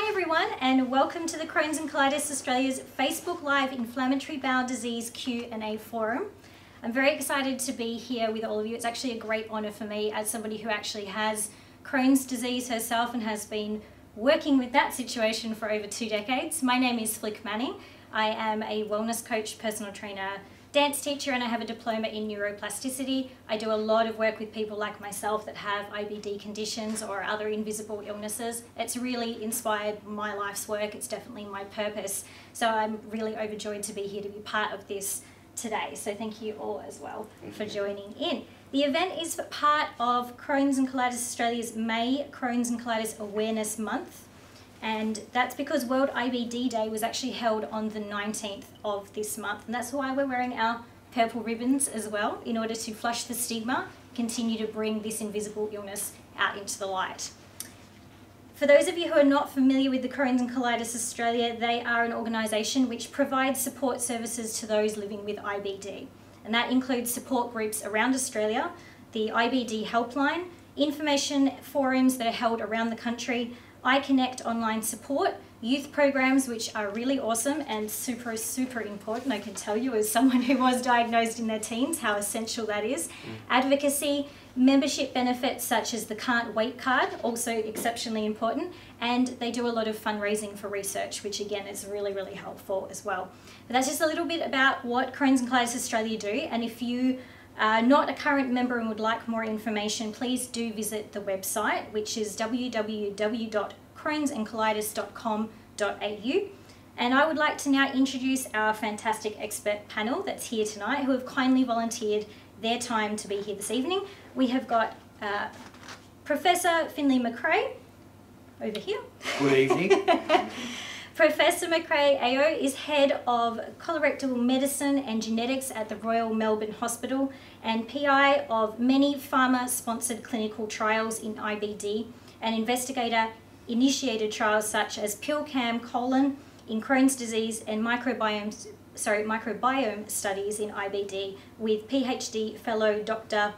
Hi everyone, and welcome to the Crohn's and Colitis Australia's Facebook Live Inflammatory Bowel Disease Q&A Forum. I'm very excited to be here with all of you. It's actually a great honour for me as somebody who actually has Crohn's disease herself and has been working with that situation for over 2 decades. My name is Flick Manning. I am a wellness coach, personal trainer, dance teacher, and I have a diploma in neuroplasticity. I do a lot of work with people like myself that have IBD conditions or other invisible illnesses. It's really inspired my life's work. It's definitely my purpose. So I'm really overjoyed to be here to be part of this today. So thank you all as well for joining in. The event is part of Crohn's and Colitis Australia's May Crohn's and Colitis Awareness Month. And that's because World IBD Day was actually held on the 19th of this month. And that's why we're wearing our purple ribbons as well, in order to flush the stigma, continue to bring this invisible illness out into the light. For those of you who are not familiar with the Crohn's and Colitis Australia, they are an organisation which provides support services to those living with IBD. And that includes support groups around Australia, the IBD helpline, information forums that are held around the country, iConnect online support, youth programs which are really awesome and super important. I can tell you as someone who was diagnosed in their teens how essential that is. Advocacy, membership benefits such as the Can't Wait card, also exceptionally important, and they do a lot of fundraising for research, which again is really helpful as well. But that's just a little bit about what Crohn's and Colitis Australia do, and if you are not a current member and would like more information, please do visit the website, which is www.crohnsandcolitis.com.au. And I would like to now introduce our fantastic expert panel that's here tonight, who have kindly volunteered their time to be here this evening. We have got Professor Finlay McRae over here. Good evening. Professor McRae AO is head of colorectal medicine and genetics at the Royal Melbourne Hospital and PI of many pharma-sponsored clinical trials in IBD and investigator-initiated trials such as PillCam colon in Crohn's disease and microbiome studies in IBD with PhD fellow Dr.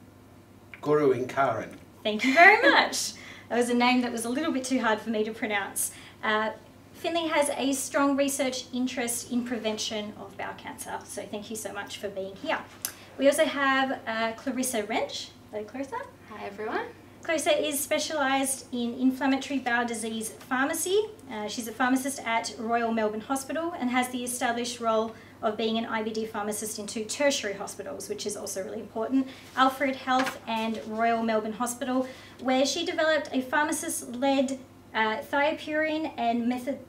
Guru Inkaran. Thank you very much. That was a name that was a little bit too hard for me to pronounce. Finlay has a strong research interest in prevention of bowel cancer, so thank you so much for being here. We also have Clarissa Wrench. Hello, Clarissa. Hi, everyone. Clarissa is specialised in inflammatory bowel disease pharmacy. She's a pharmacist at Royal Melbourne Hospital and has the established role of being an IBD pharmacist in 2 tertiary hospitals, which is also really important, Alfred Health and Royal Melbourne Hospital, where she developed a pharmacist-led thiopurine and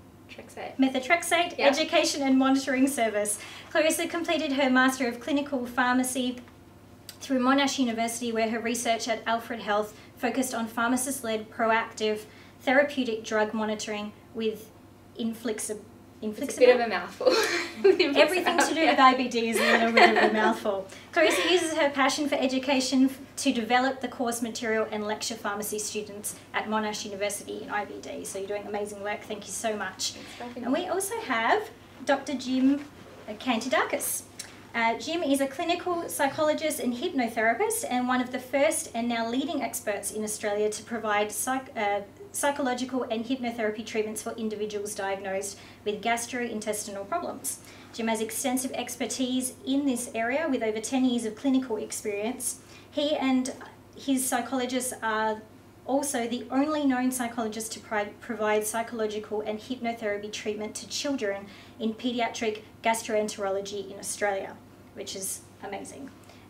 methotrexate education and monitoring service. Clarissa completed her Master of Clinical Pharmacy through Monash University, where her research at Alfred Health focused on pharmacist-led proactive therapeutic drug monitoring with infliximab. It's a bit of a mouthful. Everything to do with IBD is a little bit of a mouthful. Clarissa uses her passion for education to develop the course material and lecture pharmacy students at Monash University in IBD. So you're doing amazing work. Thank you so much. And we also have Dr. Jim Kantidakis. Jim is a clinical psychologist and hypnotherapist and one of the first and now leading experts in Australia to provide psychological and hypnotherapy treatments for individuals diagnosed with gastrointestinal problems. Jim has extensive expertise in this area with over 10 years of clinical experience. He and his psychologists are also the only known psychologists to provide psychological and hypnotherapy treatment to children in paediatric gastroenterology in Australia, which is amazing.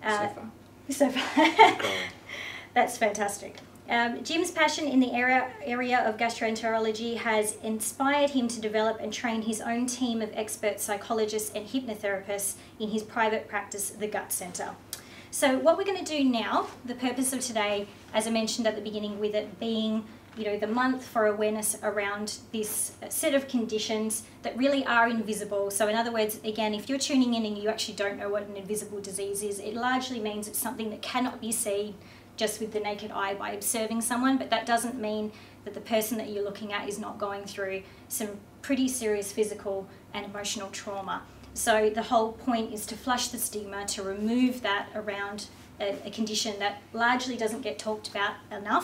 So far. That's fantastic. Jim's passion in the area of gastroenterology has inspired him to develop and train his own team of expert psychologists and hypnotherapists in his private practice, the Gut Centre. So what we're going to do now, the purpose of today, as I mentioned at the beginning, with it being the month for awareness around this set of conditions that really are invisible. So in other words, again, if you're tuning in and you actually don't know what an invisible disease is, it largely means it's something that cannot be seen just with the naked eye by observing someone, but that doesn't mean that the person that you're looking at is not going through some pretty serious physical and emotional trauma. So the whole point is to flush the stigma, to remove that around a condition that largely doesn't get talked about enough,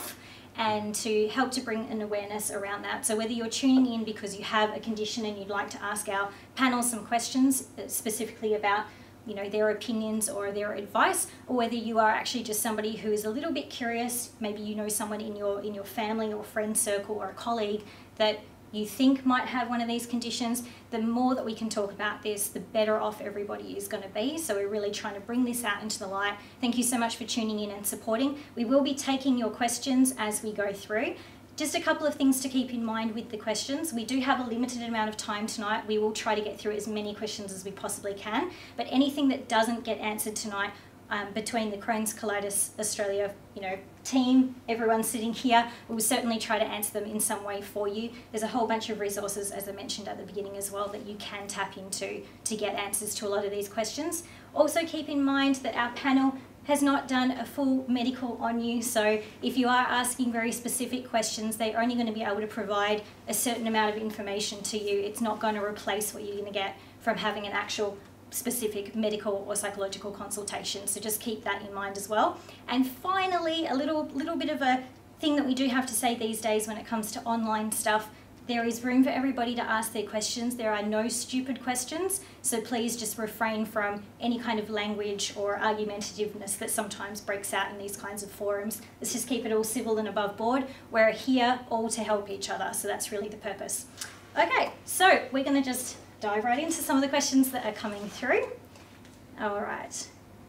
and to help to bring an awareness around that. So whether you're tuning in because you have a condition and you'd like to ask our panel some questions specifically about their opinions or their advice, or whether you are actually just somebody who is a little bit curious, maybe you know someone in your family or friend circle or a colleague that you think might have one of these conditions, the more that we can talk about this, the better off everybody is going to be. So we're really trying to bring this out into the light. Thank you so much for tuning in and supporting. We will be taking your questions as we go through. Just a couple of things to keep in mind with the questions. We do have a limited amount of time tonight. We will try to get through as many questions as we possibly can, but anything that doesn't get answered tonight, between the Crohn's Colitis Australia team, everyone sitting here, we'll certainly try to answer them in some way for you. There's a whole bunch of resources, as I mentioned at the beginning as well, that you can tap into to get answers to a lot of these questions. Also keep in mind that our panel has not done a full medical on you, so if you are asking very specific questions, they're only going to be able to provide a certain amount of information to you. It's not going to replace what you're going to get from having an actual specific medical or psychological consultation, so just keep that in mind as well. And finally, a little bit of a thing that we do have to say these days when it comes to online stuff, there is room for everybody to ask their questions. There are no stupid questions, so please just refrain from any kind of language or argumentativeness that sometimes breaks out in these kinds of forums. Let's just keep it all civil and above board. We're here all to help each other, so that's really the purpose. Okay, so we're going to just dive right into some of the questions that are coming through. All right.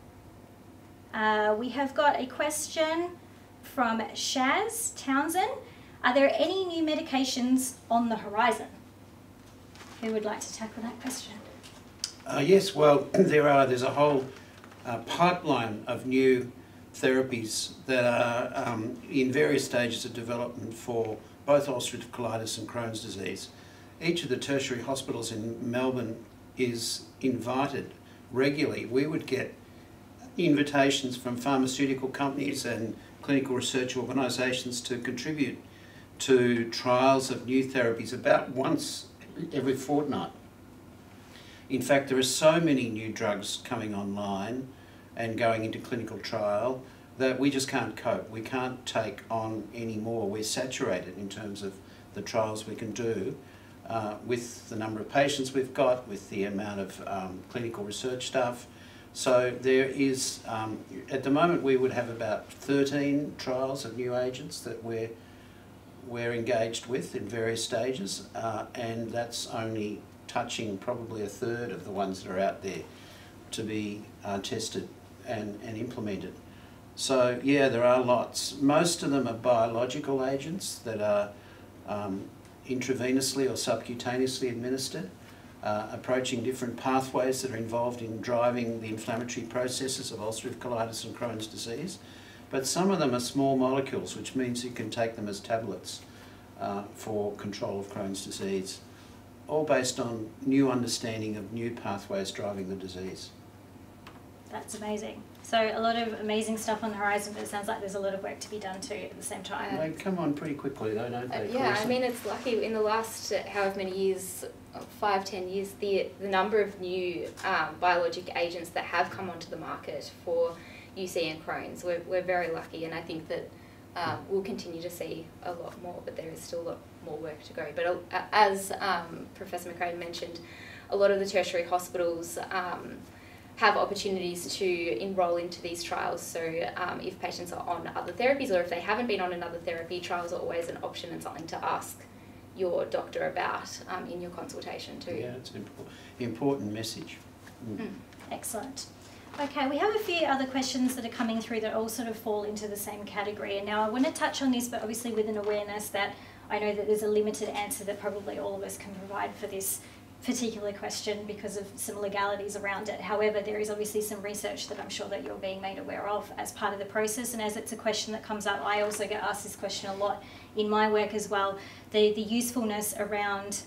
We have got a question from Shaz Townsend. Are there any new medications on the horizon? Who would like to tackle that question? Yes, well, there's a whole pipeline of new therapies that are in various stages of development for both ulcerative colitis and Crohn's disease. Each of the tertiary hospitals in Melbourne is invited regularly. We would get invitations from pharmaceutical companies and clinical research organisations to contribute to trials of new therapies about once every fortnight. In fact, there are so many new drugs coming online and going into clinical trial that we just can't cope. We can't take on any more. We're saturated in terms of the trials we can do with the number of patients we've got, with the amount of clinical research staff. So there is, at the moment we would have about 13 trials of new agents that we're engaged with in various stages, and that's only touching probably a third of the ones that are out there to be tested and implemented. So yeah, there are lots. Most of them are biological agents that are intravenously or subcutaneously administered, approaching different pathways that are involved in driving the inflammatory processes of ulcerative colitis and Crohn's disease. But some of them are small molecules, which means you can take them as tablets for control of Crohn's disease, all based on new understanding of new pathways driving the disease. That's amazing. So a lot of amazing stuff on the horizon, but it sounds like there's a lot of work to be done too at the same time. They come on pretty quickly though, don't they? Yeah, I mean, it's lucky in the last however many years, 5-10 years, the number of new biologic agents that have come onto the market for UC and Crohn's. We're very lucky, and I think that we'll continue to see a lot more, but there is still a lot more work to go. But as Professor McRae mentioned, a lot of the tertiary hospitals have opportunities to enrol into these trials. So if patients are on other therapies, or if they haven't been on another therapy, trials are always an option and something to ask your doctor about in your consultation too. Yeah, it's an important message. Excellent. Okay, we have a few other questions that are coming through that all sort of fall into the same category. And now I want to touch on this, but obviously with an awareness that I know that there's a limited answer that probably all of us can provide for this particular question because of some legalities around it. However, there is obviously some research that I'm sure that you're being made aware of as part of the process, and as it's a question that comes up, I also get asked this question a lot in my work as well, the usefulness around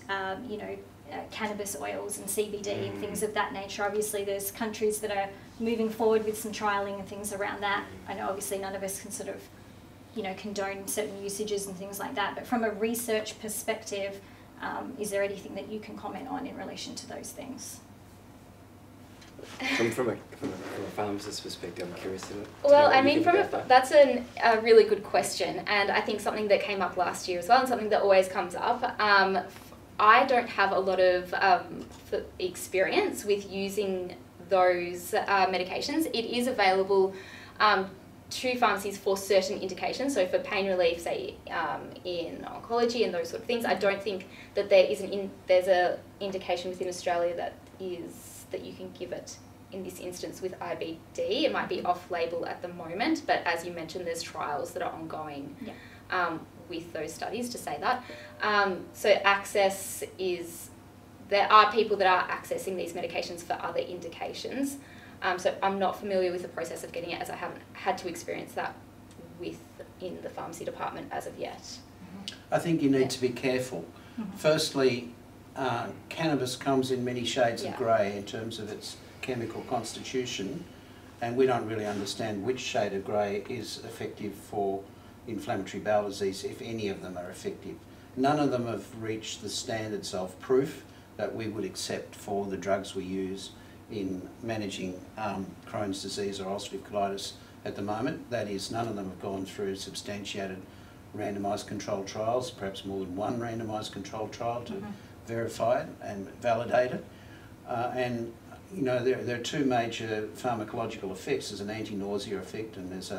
cannabis oils and CBD and things of that nature. Obviously there's countries that are moving forward with some trialling and things around that. I know obviously none of us can sort of condone certain usages and things like that, but from a research perspective, is there anything that you can comment on in relation to those things? From a pharmacist's perspective, I'm curious to know. Well, I mean, that's a really good question, and I think something that came up last year as well, and something that always comes up. I don't have a lot of experience with using those medications. It is available to pharmacies for certain indications, so for pain relief, say in oncology and those sort of things. I don't think that there's a indication within Australia that you can give it in this instance with IBD. It might be off-label at the moment, but as you mentioned, there's trials that are ongoing with those studies to say that. So access is, there are people that are accessing these medications for other indications. So I'm not familiar with the process of getting it, as I haven't had to experience that in the pharmacy department as of yet. I think you need to be careful. Firstly, cannabis comes in many shades of grey in terms of its chemical constitution, and we don't really understand which shade of grey is effective for inflammatory bowel disease, if any of them are effective. None of them have reached the standards of proof that we would accept for the drugs we use in managing Crohn's disease or ulcerative colitis at the moment. That is, none of them have gone through substantiated randomised controlled trials, perhaps more than one randomised controlled trial to verify it and validate it. And you know, there are two major pharmacological effects. There's an anti-nausea effect, and there's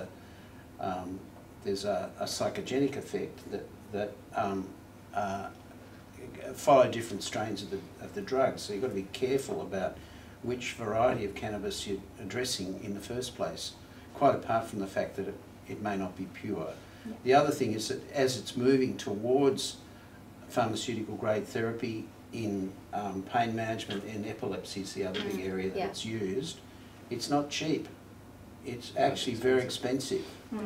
a psychogenic effect that follow different strains of the drug. So you've got to be careful about which variety of cannabis you're addressing in the first place, quite apart from the fact that it may not be pure. The other thing is that as it's moving towards pharmaceutical grade therapy in pain management and epilepsy is the other big area that it's used, it's not cheap. It's actually very expensive.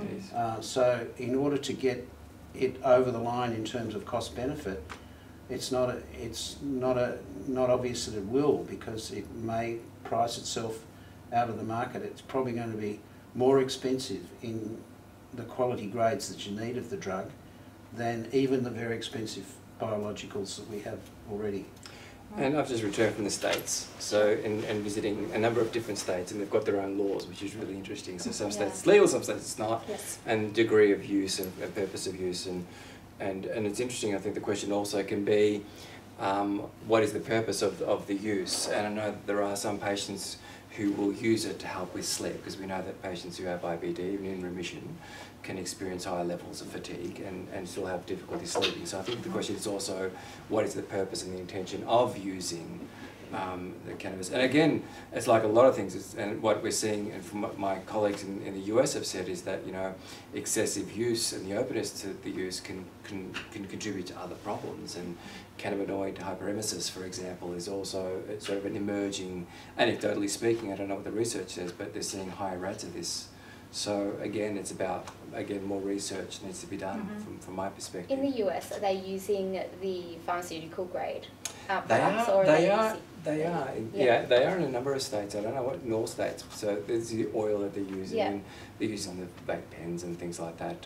So in order to get it over the line in terms of cost benefit, it's not obvious that it will, because it may price itself out of the market. It's probably going to be more expensive in the quality grades that you need of the drug than even the very expensive biologicals that we have already. And I've just returned from the States, so and visiting a number of different states, and they've got their own laws, which is really interesting. So some states it's legal, some states it's not, and degree of use and purpose of use, and it's interesting. I think the question also can be, what is the purpose of the use? And I know that there are some patients who will use it to help with sleep, because we know that patients who have IBD, even in remission, can experience higher levels of fatigue and still have difficulty sleeping. So I think the question is also, what is the purpose and the intention of using the cannabis? And again, it's like a lot of things, and what we're seeing, and from what my colleagues in the US have said, is that, you know, excessive use and the openness to the use can contribute to other problems. And cannabinoid hyperemesis, for example, is also sort of an emerging, anecdotally speaking, I don't know what the research says, but they're seeing higher rates of this. So again, it's about, more research needs to be done from my perspective. In the US, are they using the pharmaceutical grade products? They are in a number of states. I don't know what in all states. So there's the oil that they're using, and they're using the vape pens and things like that.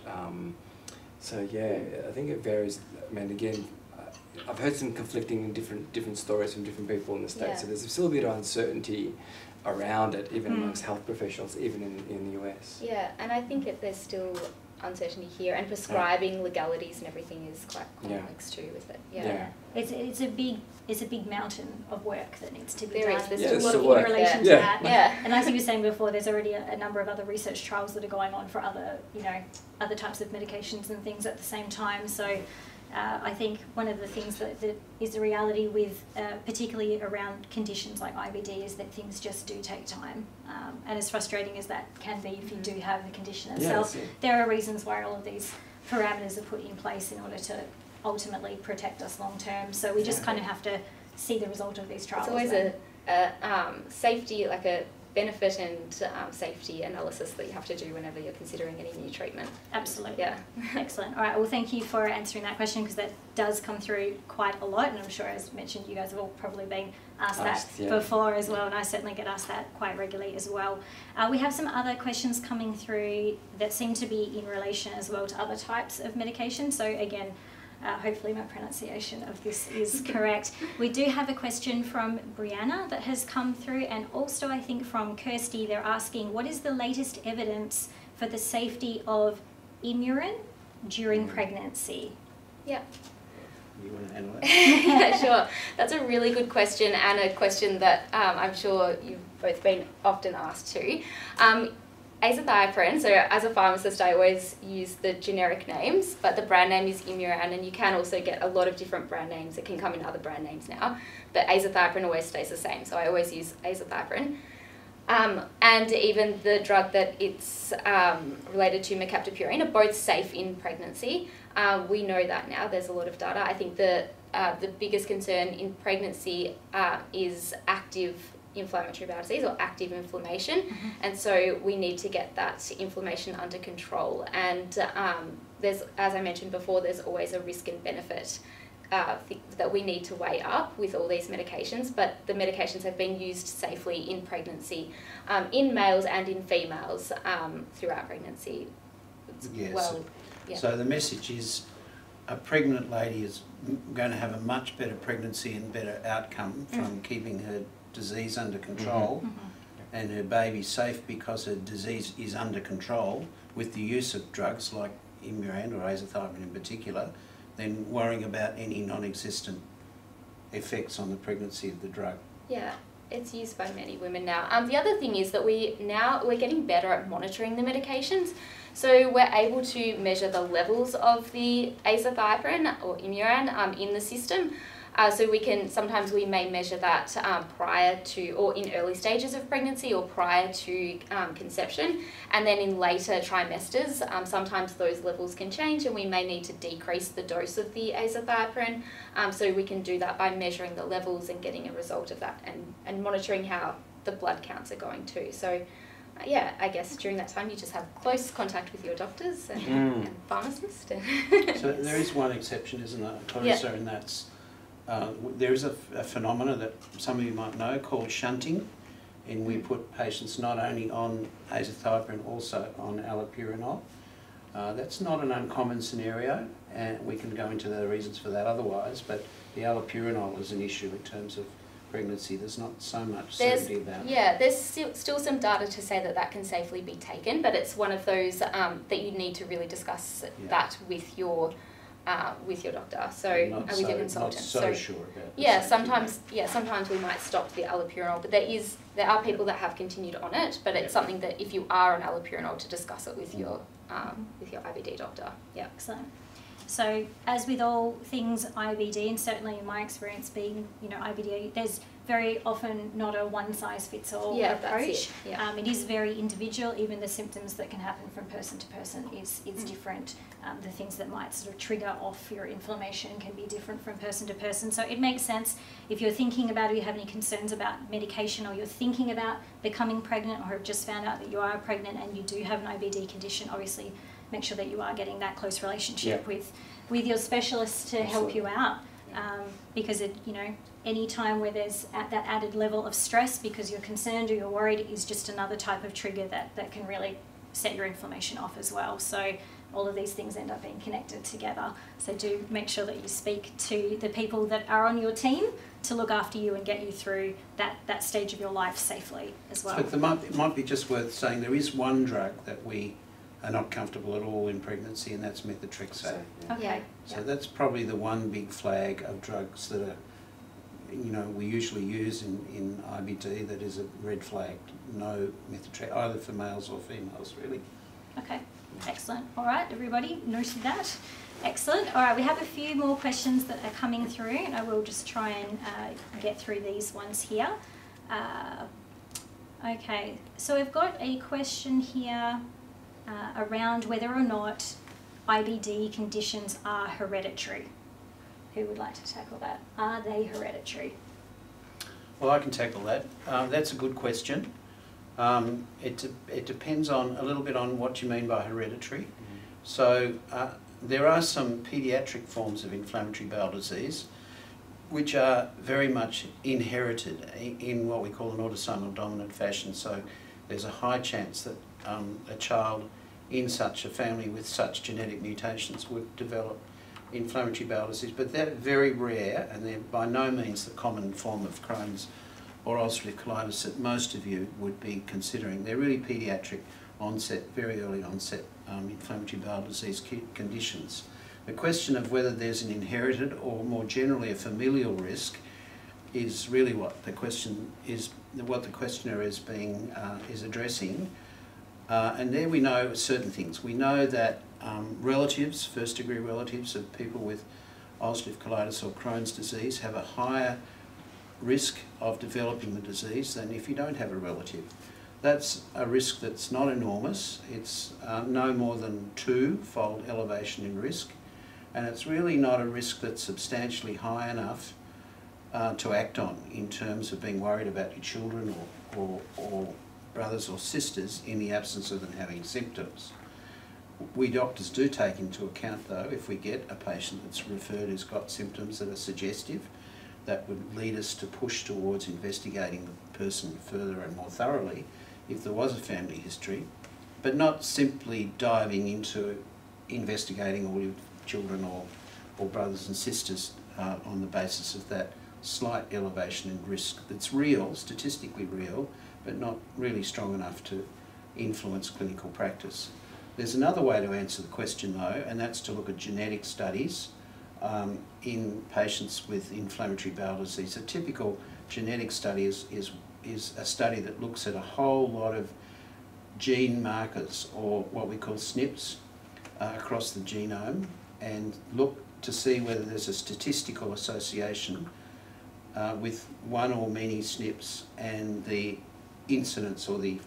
So yeah, I think it varies. I mean, again, I've heard some conflicting and different stories from different people in the States, so there's still a bit of uncertainty around it, even amongst health professionals, even in the US. Yeah, and I think that there's still uncertainty here, and prescribing legalities and everything is quite complex too with it. It's a big mountain of work that needs to be done. There's a lot in relation to that. And as you were saying before, there's already a number of other research trials that are going on for other types of medications and things at the same time. So I think one of the things that is the reality with, particularly around conditions like IBD, is that things just do take time. And as frustrating as that can be if you do have the condition itself, there are reasons why all of these parameters are put in place in order to ultimately protect us long term. So we just kind of have to see the result of these trials. It's always a safety, like a benefit and safety analysis that you have to do whenever you're considering any new treatment. Absolutely. Yeah. Excellent. All right. Well, thank you for answering that question, because that does come through quite a lot, and I'm sure, as mentioned, you guys have all probably been asked that before as well, and I certainly get asked that quite regularly as well. We have some other questions coming through that seem to be in relation as well to other types of medication. So again, Hopefully my pronunciation of this is correct. We do have a question from Brianna that has come through, and also I think from Kirsty. They're asking, what is the latest evidence for the safety of Imuran during pregnancy? Yeah. You want to handle that? Yeah, sure. That's a really good question, and a question that I'm sure you've both been often asked too. Azathioprine, so as a pharmacist I always use the generic names, but the brand name is Imuran, and you can also get a lot of different brand names. It can come in other brand names now, but azathioprine always stays the same, so I always use azathioprine. And even the drug that it's related to, mercaptopurine, are both safe in pregnancy. We know that now. There's a lot of data. I think the biggest concern in pregnancy is active inflammatory bowel disease, or active inflammation, and so we need to get that inflammation under control. And there's, as I mentioned before, there's always a risk and benefit that we need to weigh up with all these medications, but the medications have been used safely in pregnancy, in males and in females throughout pregnancy. Yes. So the message is a pregnant lady is going to have a much better pregnancy and better outcome from keeping her disease under control and her baby safe because her disease is under control with the use of drugs like Imuran or azathioprine in particular, than worrying about any non-existent effects on the pregnancy of the drug. Yeah, it's used by many women now. The other thing is that we're getting better at monitoring the medications. So we're able to measure the levels of the azathioprine or Imuran in the system. So sometimes we may measure that prior to, or in early stages of pregnancy, or prior to conception, and then in later trimesters, sometimes those levels can change and we may need to decrease the dose of the azathioprine. So we can do that by measuring the levels and getting a result of that, and monitoring how the blood counts are going too. So yeah, I guess during that time you just have close contact with your doctors and pharmacists. So there is one exception, isn't there, Clarissa, and that's there is a phenomena that some of you might know called shunting, and we put patients not only on azathioprine, also on allopurinol. That's not an uncommon scenario, and we can go into the reasons for that otherwise, but the allopurinol is an issue in terms of pregnancy. There's not so much certainty about. Yeah, there's still some data to say that can safely be taken, but it's one of those that you need to really discuss that with your doctor, so with your consultant. Not so sure about. Yeah, sometimes we might stop the allopurinol, but there are people that have continued on it, but it's something that if you are on allopurinol, to discuss it with your IBD doctor. Yeah. Excellent. So as with all things IBD, and certainly in my experience being, IBD, there's very often not a one-size-fits-all approach. That's it. Yeah. It is very individual. Even the symptoms that can happen from person to person is different. The things that might sort of trigger off your inflammation can be different from person to person. So it makes sense if you're thinking about, or you have any concerns about medication, or you're thinking about becoming pregnant, or have just found out that you are pregnant and you do have an IBD condition, obviously make sure that you are getting that close relationship with your specialist to help you out. Because any time where there's that added level of stress because you're concerned or you're worried is just another type of trigger that can really set your inflammation off as well. So all of these things end up being connected together. So do make sure that you speak to the people that are on your team to look after you and get you through that stage of your life safely as well. So it might be just worth saying there is one drug that we are not comfortable at all in pregnancy, and that's methotrexate. Okay. So that's probably the one big flag of drugs that are, we usually use in IBD that is a red flag. No methotrexate, either for males or females, really. Okay, excellent. All right, everybody, noted that. Excellent. All right, we have a few more questions that are coming through, and I will just try and get through these ones here. Okay, so we've got a question here around whether or not IBD conditions are hereditary. Who would like to tackle that? Are they hereditary? Well, I can tackle that. That's a good question. It depends a little bit on what you mean by hereditary. So there are some paediatric forms of inflammatory bowel disease which are very much inherited in what we call an autosomal dominant fashion. So there's a high chance that a child in such a family with such genetic mutations would develop inflammatory bowel disease, but they're very rare, and they're by no means the common form of Crohn's or ulcerative colitis that most of you would be considering. They're really paediatric onset, very early onset inflammatory bowel disease conditions. The question of whether there's an inherited or more generally a familial risk is really what the question is, what the questioner is addressing. And there we know certain things. We know that relatives, first degree relatives of people with ulcerative colitis or Crohn's disease have a higher risk of developing the disease than if you don't have a relative. That's a risk that's not enormous. It's no more than 2-fold elevation in risk, and it's really not a risk that's substantially high enough to act on in terms of being worried about your children or brothers or sisters in the absence of them having symptoms. We doctors do take into account, though, if we get a patient that's referred who's got symptoms that are suggestive, that would lead us to push towards investigating the person further and more thoroughly if there was a family history, but not simply diving into investigating all your children or brothers and sisters on the basis of that slight elevation in risk that's real, statistically real, but not really strong enough to influence clinical practice. There's another way to answer the question, though, and that's to look at genetic studies in patients with inflammatory bowel disease. A typical genetic study is a study that looks at a whole lot of gene markers, or what we call SNPs, across the genome, and look to see whether there's a statistical association with one or many SNPs and the incidence or the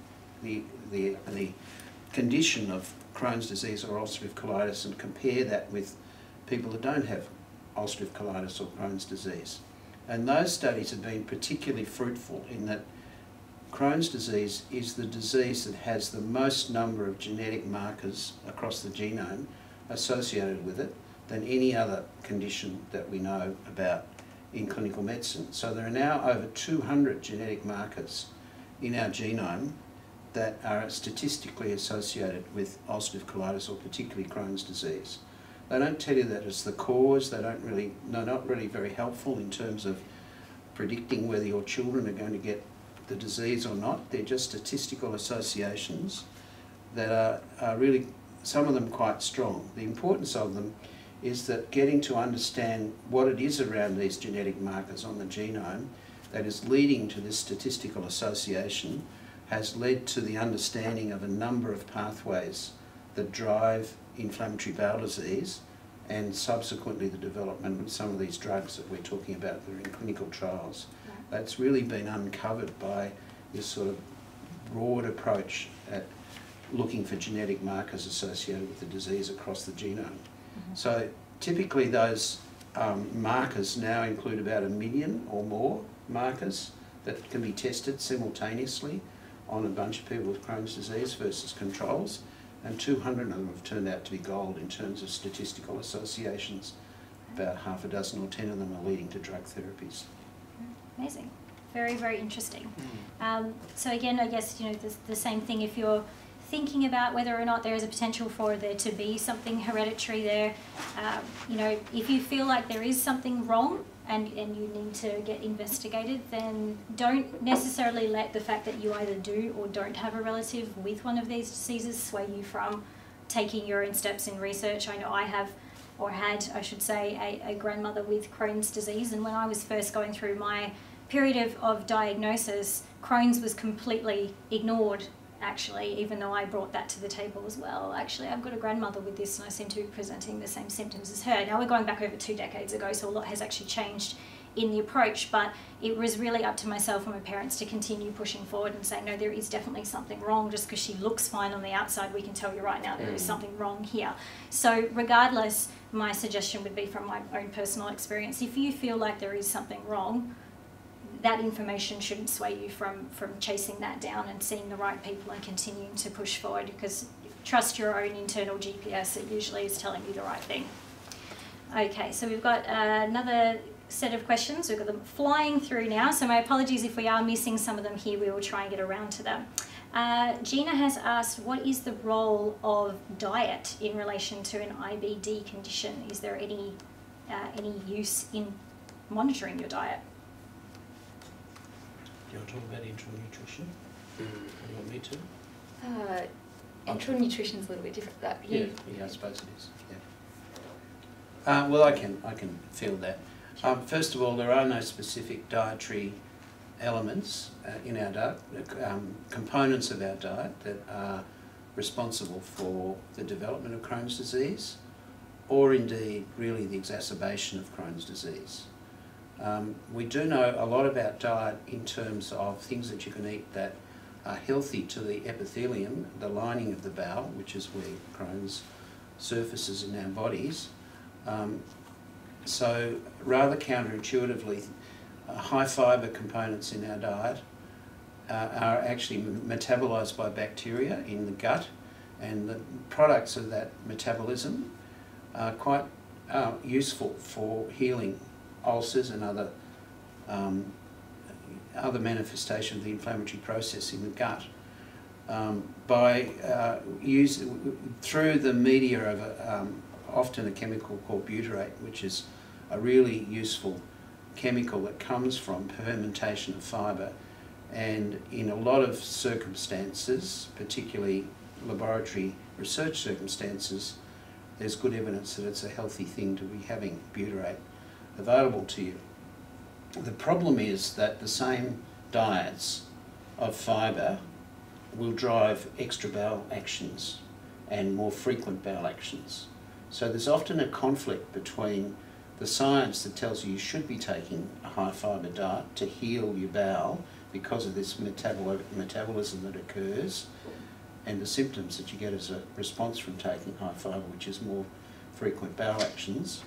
condition of Crohn's disease or ulcerative colitis, and compare that with people that don't have ulcerative colitis or Crohn's disease. And those studies have been particularly fruitful in that Crohn's disease is the disease that has the most number of genetic markers across the genome associated with it than any other condition that we know about in clinical medicine. So there are now over 200 genetic markers in our genome that are statistically associated with ulcerative colitis or particularly Crohn's disease. They don't tell you that it's the cause, they're not really very helpful in terms of predicting whether your children are going to get the disease or not. They're just statistical associations that are really, some of them quite strong. The importance of them is that getting to understand what it is around these genetic markers on the genome that is leading to this statistical association has led to the understanding of a number of pathways that drive inflammatory bowel disease, and subsequently the development of some of these drugs that we're talking about that are in clinical trials. That's really been uncovered by this sort of broad approach at looking for genetic markers associated with the disease across the genome. So typically those markers now include about 1 million or more markers that can be tested simultaneously on a bunch of people with Crohn's disease versus controls, and 200 of them have turned out to be gold in terms of statistical associations. About half a dozen or 10 of them are leading to drug therapies. Amazing. Very, very interesting. So again, I guess, you know, the same thing if you're thinking about whether or not there is a potential for there to be something hereditary there. You know, if you feel like there is something wrong and you need to get investigated, then don't necessarily let the fact that you either do or don't have a relative with one of these diseases sway you from taking your own steps in research. I know I have, or had, I should say, a grandmother with Crohn's disease, and when I was first going through my period of diagnosis, Crohn's was completely ignored, actually, even though I brought that to the table as well. Actually, I've got a grandmother with this and I seem to be presenting the same symptoms as her. Now we're going back over 2 decades ago, so a lot has actually changed in the approach, but it was really up to myself and my parents to continue pushing forward and say, no, there is definitely something wrong. Just because she looks fine on the outside, we can tell you right now there is something wrong here. So regardless, my suggestion would be from my own personal experience, if you feel like there is something wrong, that information shouldn't sway you from chasing that down and seeing the right people and continuing to push forward, because trust your own internal GPS, it usually is telling you the right thing. Okay, so we've got another set of questions. We've got them flying through now, so my apologies if we are missing some of them here. We will try and get around to them. Gina has asked, what is the role of diet in relation to an IBD condition? Is there any use in monitoring your diet? Do you want to talk about enteral nutrition? Do you want me to? Enteral nutrition is a little bit different. Yeah, I suppose it is. Yeah. Well, I can feel that. First of all, there are no specific dietary elements in our diet, components of our diet that are responsible for the development of Crohn's disease, or indeed really the exacerbation of Crohn's disease. We do know a lot about diet in terms of things that you can eat that are healthy to the epithelium, the lining of the bowel, which is where Crohn's surfaces in our bodies. So rather counterintuitively, high fibre components in our diet are actually metabolised by bacteria in the gut, and the products of that metabolism are quite useful for healing ulcers and other manifestations of the inflammatory process in the gut. Through the media of often a chemical called butyrate, which is a really useful chemical that comes from fermentation of fibre, and in a lot of circumstances, particularly laboratory research circumstances, there's good evidence that it's a healthy thing to be having butyrate available to you. The problem is that the same diets of fibre will drive extra bowel actions and more frequent bowel actions. So there's often a conflict between the science that tells you should be taking a high fibre diet to heal your bowel because of this metabolism that occurs, and the symptoms that you get as a response from taking high fibre, which is more frequent bowel actions.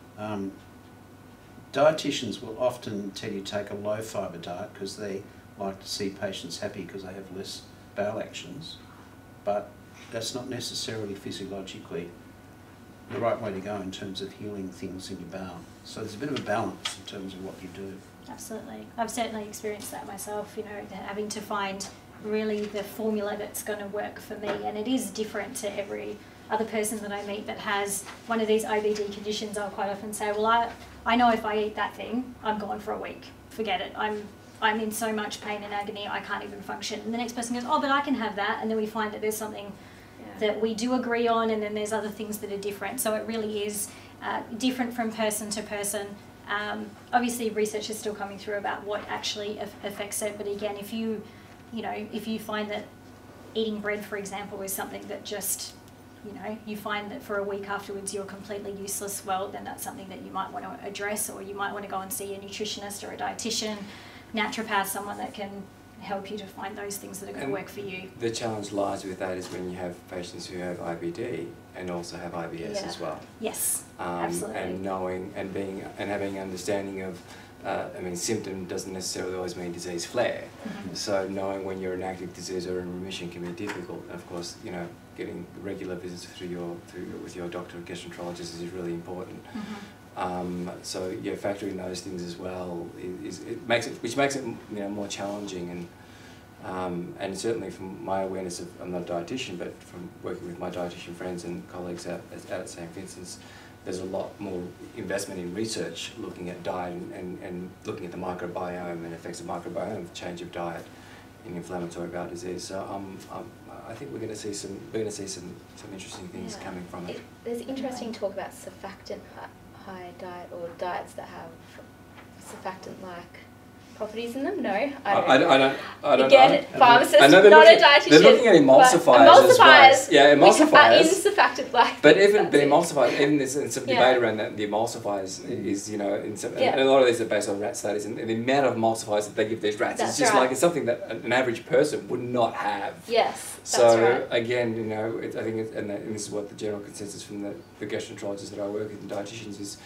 Dietitians will often tell you to take a low fibre diet because they like to see patients happy because they have less bowel actions, but that's not necessarily physiologically the right way to go in terms of healing things in your bowel. So there's a bit of a balance in terms of what you do. Absolutely. I've certainly experienced that myself, having to find really the formula that's going to work for me, and it is different to every other person that I meet that has one of these IBD conditions. I'll quite often say, well, I know if I eat that thing, I'm gone for a week. Forget it. I'm in so much pain and agony, I can't even function. And the next person goes, oh, but I can have that. And then we find that there's something that we do agree on, and then there's other things that are different. So it really is different from person to person. Obviously, research is still coming through about what actually affects it. But again, if you find that eating bread, for example, is something that just, you find that for a week afterwards you're completely useless, well, then that's something that you might want to address, or you might want to go and see a nutritionist or a dietitian, naturopath, someone that can help you to find those things that are going to work for you. The challenge lies with that is when you have patients who have IBD and also have IBS as well. Yes, absolutely. And knowing and having understanding of, symptom doesn't necessarily always mean disease flare. Mm-hmm. So knowing when you're in active disease or in remission can be difficult. And of course, getting regular visits with your doctor or gastroenterologist is really important. Mm-hmm. Factoring those things as well makes it more challenging, and certainly from my awareness of, I'm not a dietitian, but from working with my dietitian friends and colleagues out at St. Vincent's, there's a lot more investment in research looking at diet and looking at the microbiome and effects of microbiome, change of diet in inflammatory bowel disease. So I think we're going to see some interesting things coming from it. There's interesting talk about surfactant high diet, or diets that have surfactant-like properties in them. No, I don't know. Again, pharmacist, not a dietitian. They're looking at emulsifiers as well. Yeah, emulsifiers. Which are in surfactant-like. But emulsifiers, even there's some debate around that. The emulsifiers is, and a lot of these are based on rat studies, and the amount of emulsifiers that they give these rats is just like it's something that an average person would not have. Yes, so again, I think, and this is what the general consensus from the gastroenterologists that I work with and dietitians is,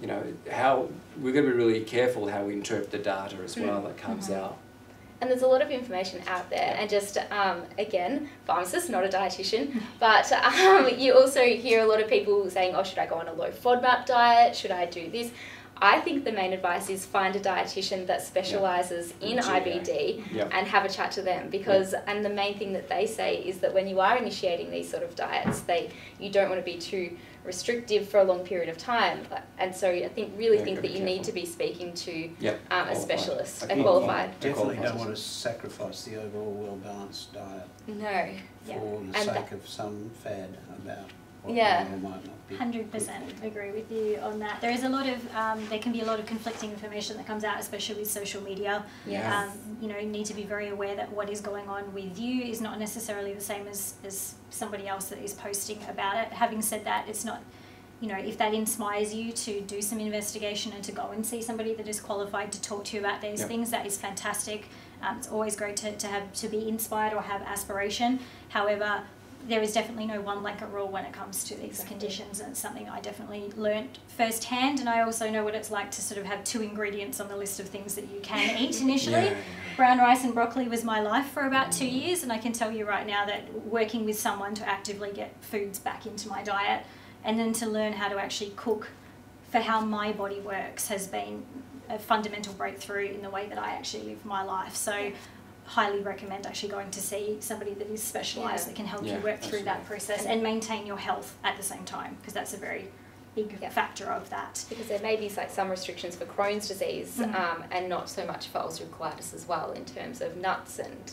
how we're going to be really careful how we interpret the data as well that comes out. And there's a lot of information out there, and just again, pharmacist, not a dietitian, but you also hear a lot of people saying, oh, should I go on a low FODMAP diet? Should I do this? I think the main advice is find a dietitian that specialises in IBD and have a chat to them, because and the main thing that they say is that when you are initiating these sort of diets, you don't want to be too restrictive for a long period of time, and so I think that you need to be speaking to a specialist, a qualified. Definitely don't want to sacrifice the overall well-balanced diet for the sake of some fad about what might or might not be. 100% agree with you on that. There is a lot of there can be a lot of conflicting information that comes out, especially with social media. You know, you need to be very aware that what is going on with you is not necessarily the same as somebody else that is posting about it. Having said that, it's not, you know, if that inspires you to do some investigation and to go and see somebody that is qualified to talk to you about these things, that is fantastic. It's always great to be inspired or have aspiration. However, there is definitely no one blanket rule when it comes to these conditions, and it's something I definitely learnt firsthand. And I also know what it's like to sort of have 2 ingredients on the list of things that you can eat initially. Brown rice and broccoli was my life for about 2 years, and I can tell you right now that working with someone to actively get foods back into my diet and then to learn how to actually cook for how my body works has been a fundamental breakthrough in the way that I actually live my life. So highly recommend actually going to see somebody that is specialised that can help you work through that process and maintain your health at the same time, because that's a very big factor of that. Because there may be like some restrictions for Crohn's disease and not so much for ulcerative colitis as well, in terms of nuts and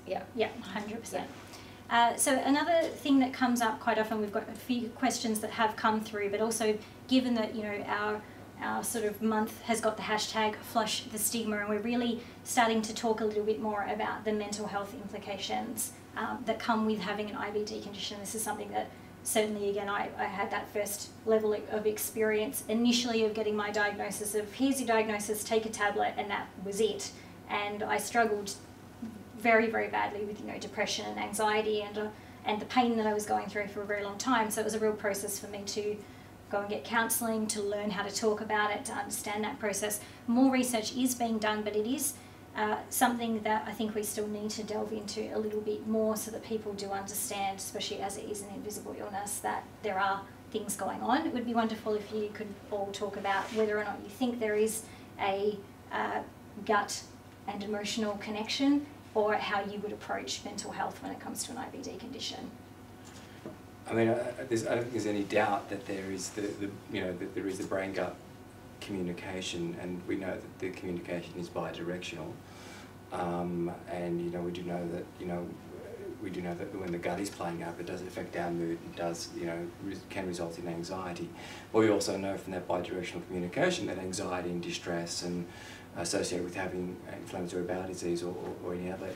100%. So another thing that comes up quite often, we've got a few questions that have come through, but also given that, you know, our sort of month has got the hashtag Flush the Stigma, and we're really starting to talk a little bit more about the mental health implications that come with having an IBD condition. This is something that certainly, again, I had that first level of experience initially of getting my diagnosis of, here's your diagnosis, take a tablet, and that was it. And I struggled very, very badly with, you know, depression and anxiety and the pain that I was going through for a very long time. So it was a real process for me to go and get counselling, to learn how to talk about it, to understand that process. More research is being done, but it is something that I think we still need to delve into a little bit more, so that people do understand, especially as it is an invisible illness, that there are things going on. It would be wonderful if you could all talk about whether or not you think there is a gut and emotional connection, or how you would approach mental health when it comes to an IBD condition. I mean, I don't think there's any doubt that there is that there is the brain-gut communication, and we know that the communication is bi-directional. And you know, we do know that when the gut is playing up, it does affect our mood. It does, you know, can result in anxiety. But we also know from that bi-directional communication that anxiety and distress and associated with having inflammatory bowel disease or any other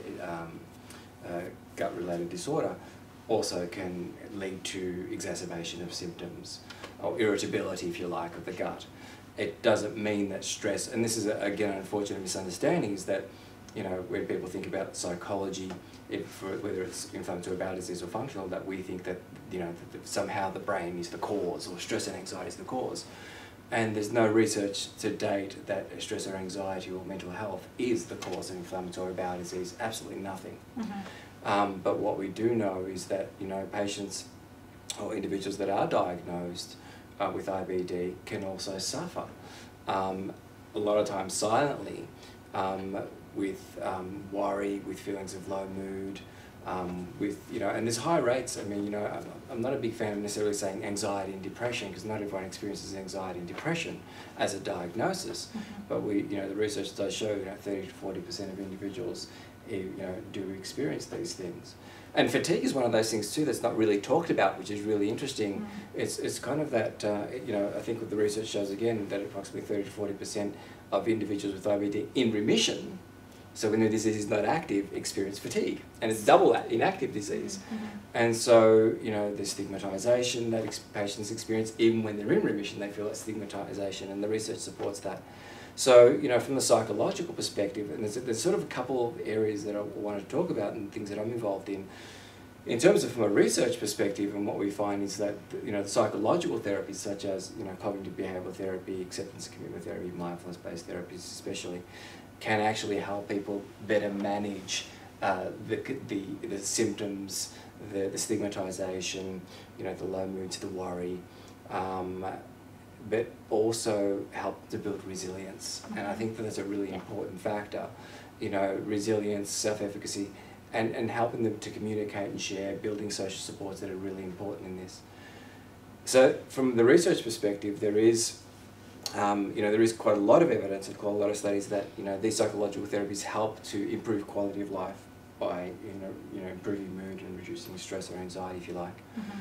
gut-related disorder also can lead to exacerbation of symptoms, or irritability, if you like, of the gut. It doesn't mean that stress, and this is again an unfortunate misunderstanding, is that, you know, when people think about psychology, whether it's inflammatory bowel disease or functional, that we think that, you know, that somehow the brain is the cause, or stress and anxiety is the cause. And there's no research to date that stress or anxiety or mental health is the cause of inflammatory bowel disease. Absolutely nothing. But what we do know is that, you know, patients or individuals that are diagnosed with IBD can also suffer, a lot of times silently, with worry, with feelings of low mood, with, you know, and there's high rates. I mean, you know, I'm not a big fan of necessarily saying anxiety and depression, because not everyone experiences anxiety and depression as a diagnosis. But we, you know, the research does show, you know, 30 to 40% of individuals, you know, do experience these things. And fatigue is one of those things too that's not really talked about, which is really interesting. It's kind of that, you know, I think what the research shows again, that approximately 30 to 40% of individuals with IBD in remission, so when the disease is not active, experience fatigue. And it's double that in active disease. And so, you know, the stigmatisation that patients experience, even when they're in remission, they feel that stigmatisation, and the research supports that. So, you know, from the psychological perspective, and there's sort of a couple of areas that I wanted to talk about and things that I'm involved in. In terms of from a research perspective, and what we find is that, you know, the psychological therapies such as, you know, cognitive behavioural therapy, acceptance and commitment therapy, mindfulness-based therapies especially, can actually help people better manage the symptoms, the stigmatisation, you know, the low moods, the worry, but also help to build resilience. And I think that that's a really important factor, you know, resilience, self-efficacy, and helping them to communicate and share, building social supports that are really important in this. So from the research perspective, there is, you know, there is quite a lot of evidence and quite a lot of studies that, you know, these psychological therapies help to improve quality of life by, you know, improving mood and reducing stress or anxiety, if you like.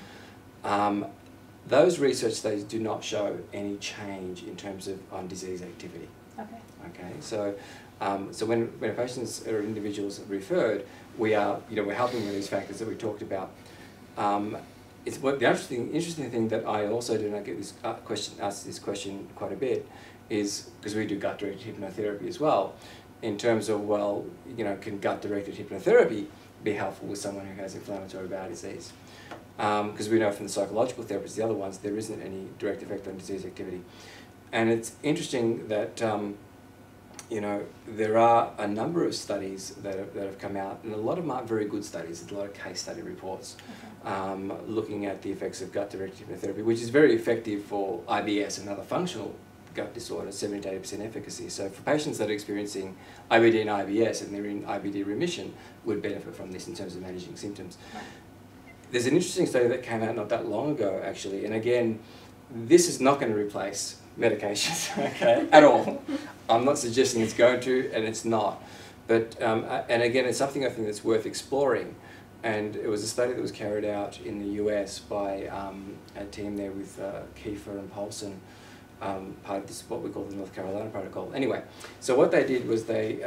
Those research studies do not show any change in terms of disease activity. Okay. So, so when patients or individuals are referred, we are, you know, we're helping with these factors that we talked about. It's what the interesting thing that I also do not get this asked this question quite a bit is because we do gut-directed hypnotherapy as well. In terms of, well, you know, can gut-directed hypnotherapy be helpful with someone who has inflammatory bowel disease? Because we know from the psychological therapies, the other ones, there isn't any direct effect on disease activity. And it's interesting that, you know, there are a number of studies that have come out, and a lot of them aren't very good studies. There's a lot of case study reports looking at the effects of gut-directed hypnotherapy, which is very effective for IBS and other functional gut disorders, 70 to 80% efficacy. So for patients that are experiencing IBD and IBS and they're in IBD remission, would benefit from this in terms of managing symptoms. Right. There's an interesting study that came out not that long ago, actually, and again, this is not going to replace medications, okay, at all. I'm not suggesting it's going to, and it's not. But, and again, it's something I think that's worth exploring. And it was a study that was carried out in the US by a team there with Kiefer and Paulson, part of this, what we call the North Carolina protocol. Anyway, so what they did was their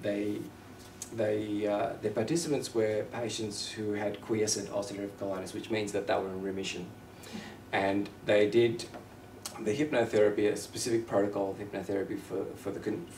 participants were patients who had quiescent ulcerative colitis, which means that they were in remission. And they did the hypnotherapy, a specific protocol of hypnotherapy for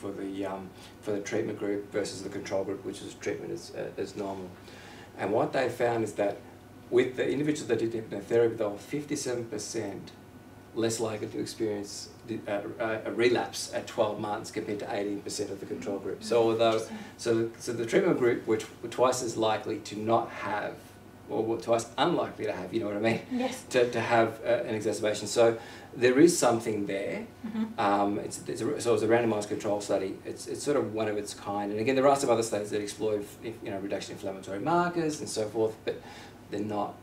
the treatment group versus the control group, which is treatment as normal. And what they found is that with the individuals that did hypnotherapy, they were 57% less likely to experience a relapse at 12 months compared to 18% of the control group. So although, so the treatment group were twice as likely to not have, or were twice unlikely to have, you know what I mean? Yes. To have an exacerbation. So there is something there. So it's a randomized control study. It's sort of one of its kind. And again, there are some other studies that explore, you know, reduction in inflammatory markers and so forth, but they're not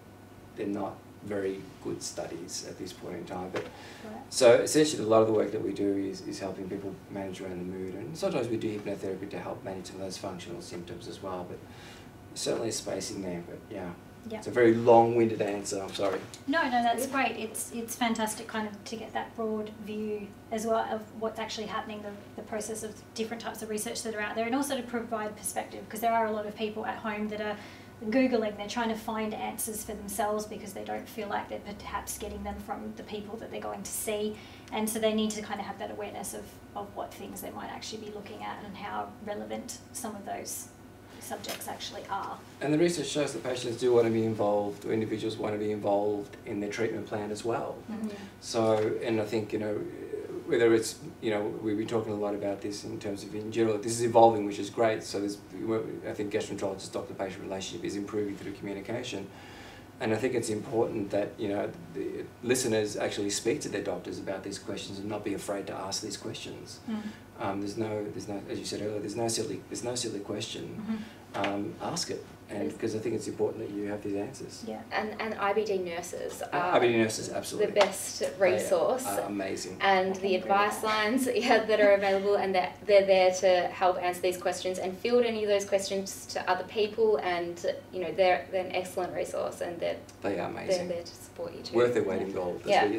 very good studies at this point in time. But so essentially, a lot of the work that we do is helping people manage around the mood, and sometimes we do hypnotherapy to help manage some of those functional symptoms as well. But certainly a space in there. But yeah. It's a very long-winded answer, I'm sorry. No, that's great. It's fantastic kind of to get that broad view as well of what's actually happening, the process of different types of research that are out there, and also to provide perspective, because there are a lot of people at home that are Googling, they're trying to find answers for themselves because they don't feel like they're perhaps getting them from the people that they're going to see, and so they need to kind of have that awareness of what things they might actually be looking at and how relevant some of those subjects actually are. And the research shows that patients do want to be involved, or individuals want to be involved in their treatment plan as well. So, and I think, you know, whether it's, you know, we've been talking a lot about this in terms of, in general, this is evolving, which is great. So there's, I think gastroenterologist doctor-patient relationship is improving through communication. And I think it's important that, you know, the listeners actually speak to their doctors about these questions and not be afraid to ask these questions. There's no, as you said earlier, there's no silly question. Ask it, and because I think it's important that you have these answers. Yeah, and IBD nurses are absolutely the best resource. They are amazing. And the advice lines that are available, and that they're there to help answer these questions and field any of those questions to other people. And you know, they're an excellent resource, and they are amazing. They're there to support you too. Worth their weight in gold. That's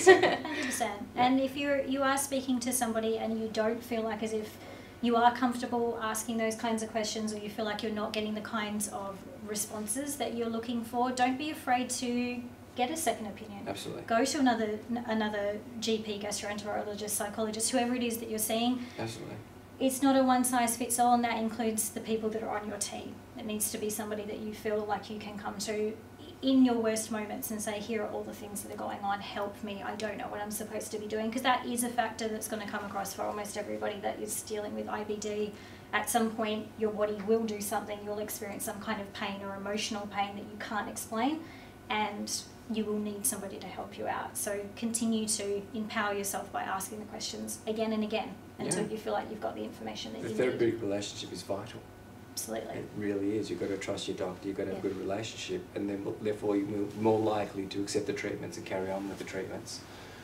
100%. And if you are speaking to somebody and you don't feel like as if you are comfortable asking those kinds of questions, or you feel like you're not getting the kinds of responses that you're looking for, don't be afraid to get a second opinion. Absolutely. Go to another GP, gastroenterologist, psychologist, whoever it is that you're seeing. Absolutely. It's not a one-size-fits-all, and that includes the people that are on your team. It needs to be somebody that you feel like you can come to in your worst moments and say, here are all the things that are going on, help me, I don't know what I'm supposed to be doing, because that is a factor that's going to come across for almost everybody that is dealing with IBD. At some point, your body will do something, you'll experience some kind of pain or emotional pain that you can't explain, and you will need somebody to help you out. So continue to empower yourself by asking the questions again and again until you feel like you've got the information that you need. The therapeutic relationship is vital. Absolutely. It really is. You've got to trust your doctor, you've got to have a good relationship, and then therefore you're more likely to accept the treatments and carry on with the treatments.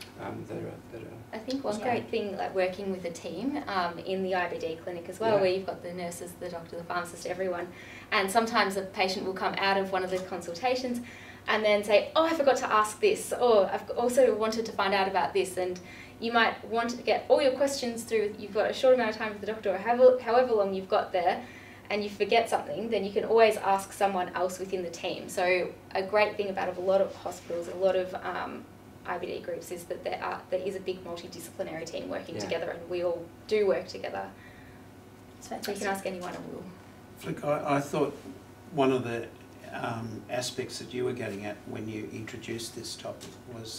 I think one great thing, like working with a team in the IBD clinic as well, where you've got the nurses, the doctor, the pharmacist, everyone, and sometimes a patient will come out of one of the consultations and then say, oh, I forgot to ask this, or I've also wanted to find out about this, and you might want to get all your questions through, you've got a short amount of time with the doctor, or however long you've got there, and you forget something, then you can always ask someone else within the team. So a great thing about a lot of hospitals, a lot of IBD groups, is that there is a big multidisciplinary team working together, and we all do work together. So you can ask anyone and we'll... Flick, I thought one of the aspects that you were getting at when you introduced this topic was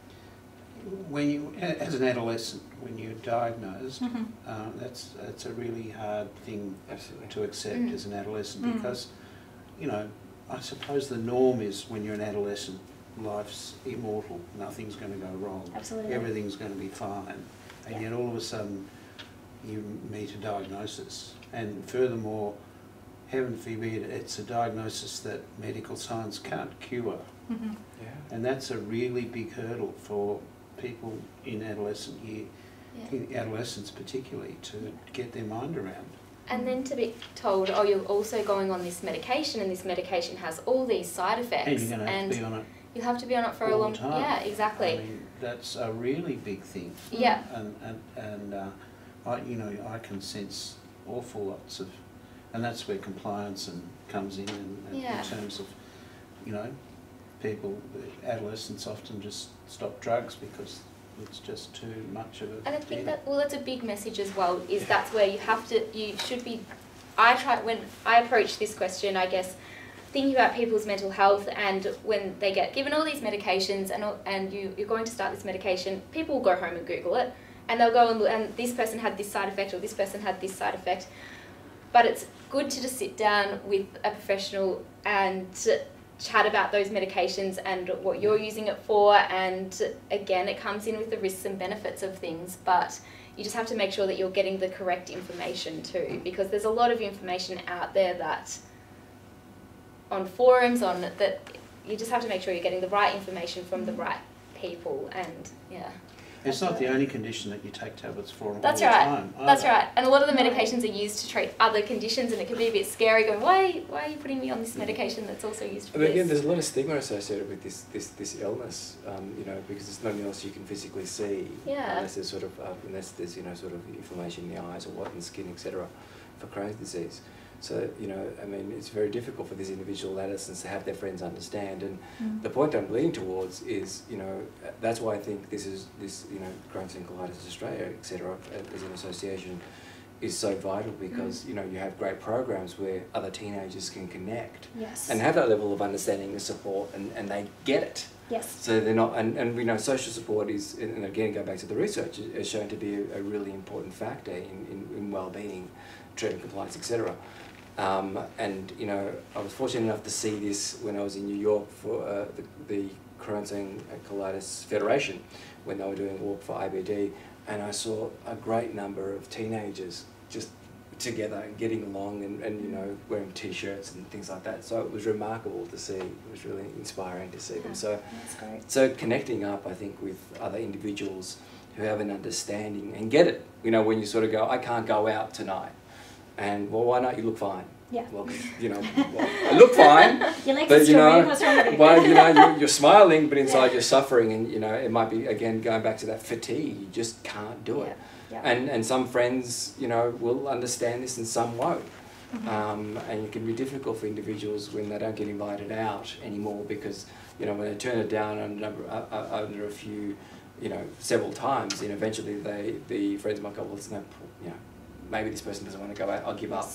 when you, as an adolescent, when you're diagnosed, that's a really hard thing to accept as an adolescent, because, you know, I suppose the norm is when you're an adolescent, life's immortal, nothing's going to go wrong, everything's going to be fine, and yet all of a sudden you meet a diagnosis, and furthermore, heaven forbid, it's a diagnosis that medical science can't cure. And that's a really big hurdle for people in adolescent year, in adolescents particularly, to get their mind around. And then to be told, oh, you're also going on this medication, and this medication has all these side effects. And you're going to have to be on it. You'll have to be on it for a long time. Yeah, exactly. I mean, that's a really big thing. Yeah. And I can sense awful lots of, and that's where compliance comes in in terms of, you know, people, adolescents often just stop drugs because it's just too much of a... And I think that's a big message as well, is that's where you should be... when I approach this question, I guess, thinking about people's mental health, and when they get given all these medications and you're going to start this medication, people will go home and Google it, and they'll go and look, and this person had this side effect, or this person had this side effect. But it's good to just sit down with a professional and chat about those medications and what you're using it for, and again, it comes in with the risks and benefits of things, but you just have to make sure that you're getting the correct information too, because there's a lot of information out there that on forums that you just have to make sure you're getting the right information from the right people. And it's not the only condition that you take tablets for all the time. That's right. And a lot of the medications are used to treat other conditions, and it can be a bit scary going, why are you putting me on this medication that's also used for this? Again, there's a lot of stigma associated with this illness, you know, because there's nothing else you can physically see unless there's sort of sort of inflammation in the eyes or what in the skin, etc. for Crohn's disease. So, you know, I mean, it's very difficult for these individual adolescents to have their friends understand. And the point I'm leaning towards is, you know, that's why I think this, you know, Crohn's and Colitis Australia, etc., as an association, is so vital, because, you know, you have great programs where other teenagers can connect and have that level of understanding and support, and they get it. So they're not, and we know social support is, and again, go back to the research, is shown to be a really important factor in well-being, treatment compliance, etc. And, you know, I was fortunate enough to see this when I was in New York for the Crohn's and Colitis Federation, when they were doing a walk for IBD, and I saw a great number of teenagers just together and getting along and you know, wearing t-shirts and things like that. So it was remarkable to see. It was really inspiring to see them. So that's great. So connecting up, I think, with other individuals who have an understanding and get it. You know, when you sort of go, I can't go out tonight. And, well, why not? You look fine. Yeah. Well, you know, I look fine. But, you know, well, you know, you're smiling, but inside you're suffering, and, you know, it might be, again, going back to that fatigue. You just can't do it. And some friends, you know, will understand this and some won't. And it can be difficult for individuals when they don't get invited out anymore, because, you know, when they turn it down under a few, you know, several times, and eventually the friends might go, well, it's no, you know, maybe this person doesn't want to go out, I'll give up.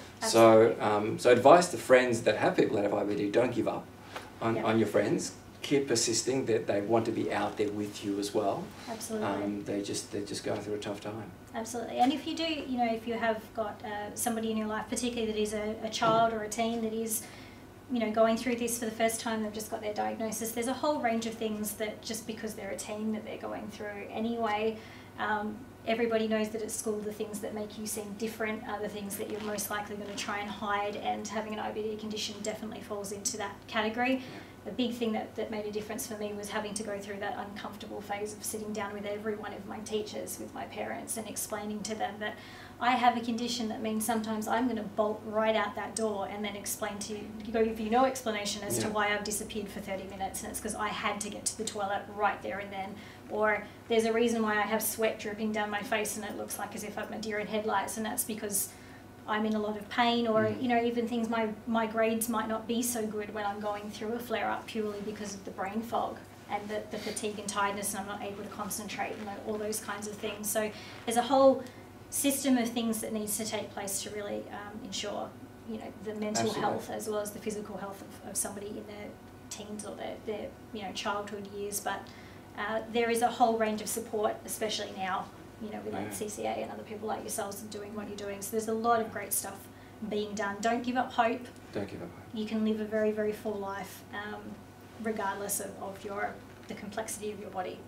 So, so advice to friends that have people that have IBD, don't give up on your friends. Keep persisting, that they want to be out there with you as well. Absolutely. They're just going through a tough time. Absolutely. And if you do, you know, if you have got somebody in your life, particularly that is a child or a teen that is you know, going through this for the first time, they've just got their diagnosis. There's a whole range of things that just because they're a teen that they're going through anyway. Everybody knows that at school the things that make you seem different are the things that you're most likely going to try and hide, and having an IBD condition definitely falls into that category. The big thing that made a difference for me was having to go through that uncomfortable phase of sitting down with every one of my teachers, with my parents, and explaining to them that I have a condition that means sometimes I'm going to bolt right out that door and then explain to you, give you no explanation as to why I've disappeared for 30 minutes, and it's because I had to get to the toilet right there and then. Or there's a reason why I have sweat dripping down my face and it looks like as if I'm a deer in headlights, and that's because I'm in a lot of pain. Or, you know, even things, my grades might not be so good when I'm going through a flare-up purely because of the brain fog and the fatigue and tiredness, and I'm not able to concentrate, and all those kinds of things. So there's a whole system of things that needs to take place to really ensure, you know, the mental health as well as the physical health of somebody in their teens or their you know, childhood years. But there is a whole range of support, especially now, you know, with CCA and other people like yourselves doing what you're doing. So there's a lot of great stuff being done. Don't give up hope. Don't give up hope. You can live a very, very full life, regardless of the complexity of your body.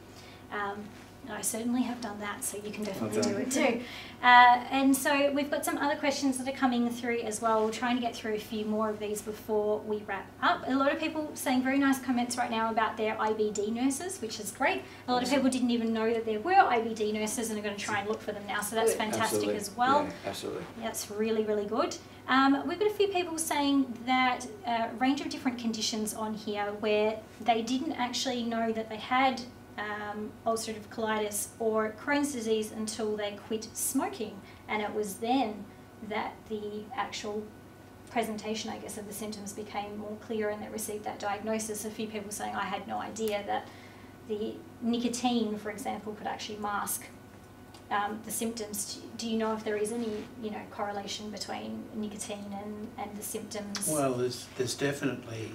I certainly have done that, so you can definitely do it too. And so we've got some other questions that are coming through as well. We're trying to get through a few more of these before we wrap up. A lot of people saying very nice comments right now about their IBD nurses, which is great. A lot of people didn't even know that there were IBD nurses and are going to try and look for them now, so that's fantastic as well. Yeah, absolutely. That's really, really good. We've got a few people saying that range of different conditions on here where they didn't actually know that they had ulcerative colitis or Crohn's disease until they quit smoking, and it was then that the actual presentation, I guess, of the symptoms became more clear and they received that diagnosis. A few people saying, I had no idea that the nicotine, for example, could actually mask the symptoms. Do you know if there is any, you know, correlation between nicotine and the symptoms? Well, there's definitely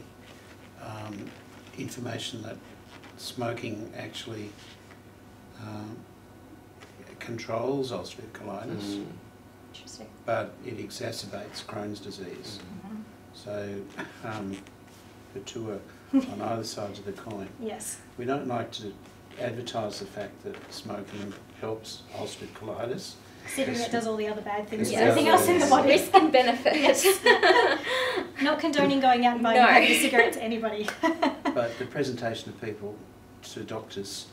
information that smoking actually controls ulcerative colitis, Interesting. but it exacerbates Crohn's disease. So the two are on either sides of the coin. Yes. We don't like to advertise the fact that smoking helps ulcerative colitis. Cigarette does all the other bad things. Yeah. Everything else in the body. Risk and benefit. Yes. Not condoning going out and buying a cigarette to anybody. But the presentation of people to doctors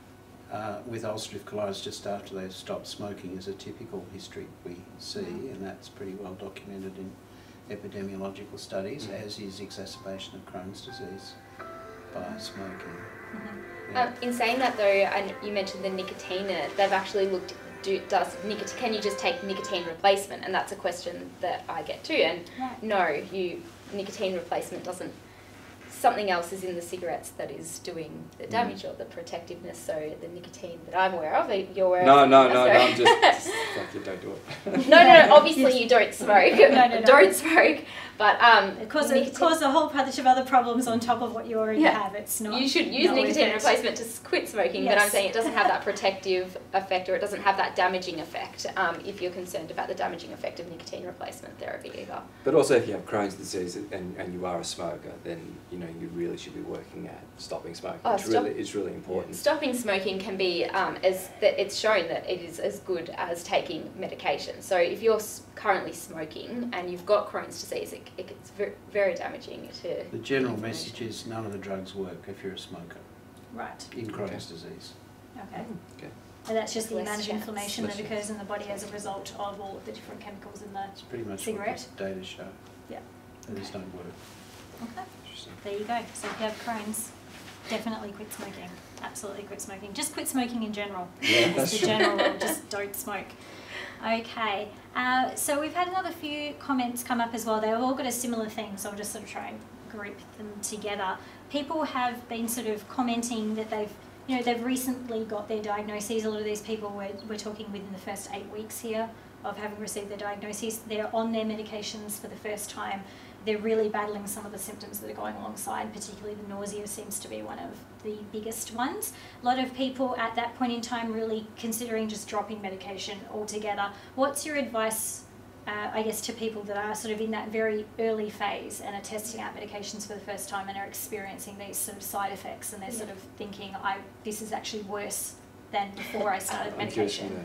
with ulcerative colitis just after they've stopped smoking is a typical history we see, and that's pretty well documented in epidemiological studies, as is exacerbation of Crohn's disease by smoking. In saying that though, and you mentioned the nicotine, they've actually looked, can you just take nicotine replacement? And that's a question that I get too, and no, nicotine replacement doesn't. Something else is in the cigarettes that is doing the damage or the protectiveness. So the nicotine that I'm aware of, you're aware of? No, I'm just like, you don't do it. No, obviously you don't smoke. No. Don't smoke. But it causes a whole bunch of other problems on top of what you already have. It's not. You should use nicotine replacement to quit smoking, but I'm saying it doesn't have that protective effect, or it doesn't have that damaging effect. If you're concerned about the damaging effect of nicotine replacement therapy either. But also, if you have Crohn's disease and you are a smoker, then you know you really should be working at stopping smoking. It's really important. Stopping smoking can be it's shown that it is as good as taking medication. So if you're currently smoking and you've got Crohn's disease, it's very damaging to... The general message is none of the drugs work if you're a smoker. Right. In Crohn's disease. Okay. Okay. And that's just the amount of inflammation that occurs in the body as a result of all of the different chemicals in the It's pretty much cigarette. what the data show. Yeah. They just don't work. Okay. There you go. So if you have Crohn's, definitely quit smoking. Absolutely quit smoking. Just quit smoking in general. Yeah, that's the general rule. Just don't smoke. Okay. So we've had another few comments come up as well. They've all got a similar thing, so I'll just sort of try and group them together. People have been sort of commenting that they've recently got their diagnoses. A lot of these people we're talking within the first 8 weeks here of having received their diagnoses. They're on their medications for the first time. They're really battling some of the symptoms that are going alongside, particularly the nausea seems to be one of the biggest ones. A lot of people at that point in time really considering just dropping medication altogether. What's your advice I guess, to people that are sort of in that very early phase and are testing out medications for the first time and are experiencing these sort of side effects, and they're sort of thinking, this is actually worse than before I started medication.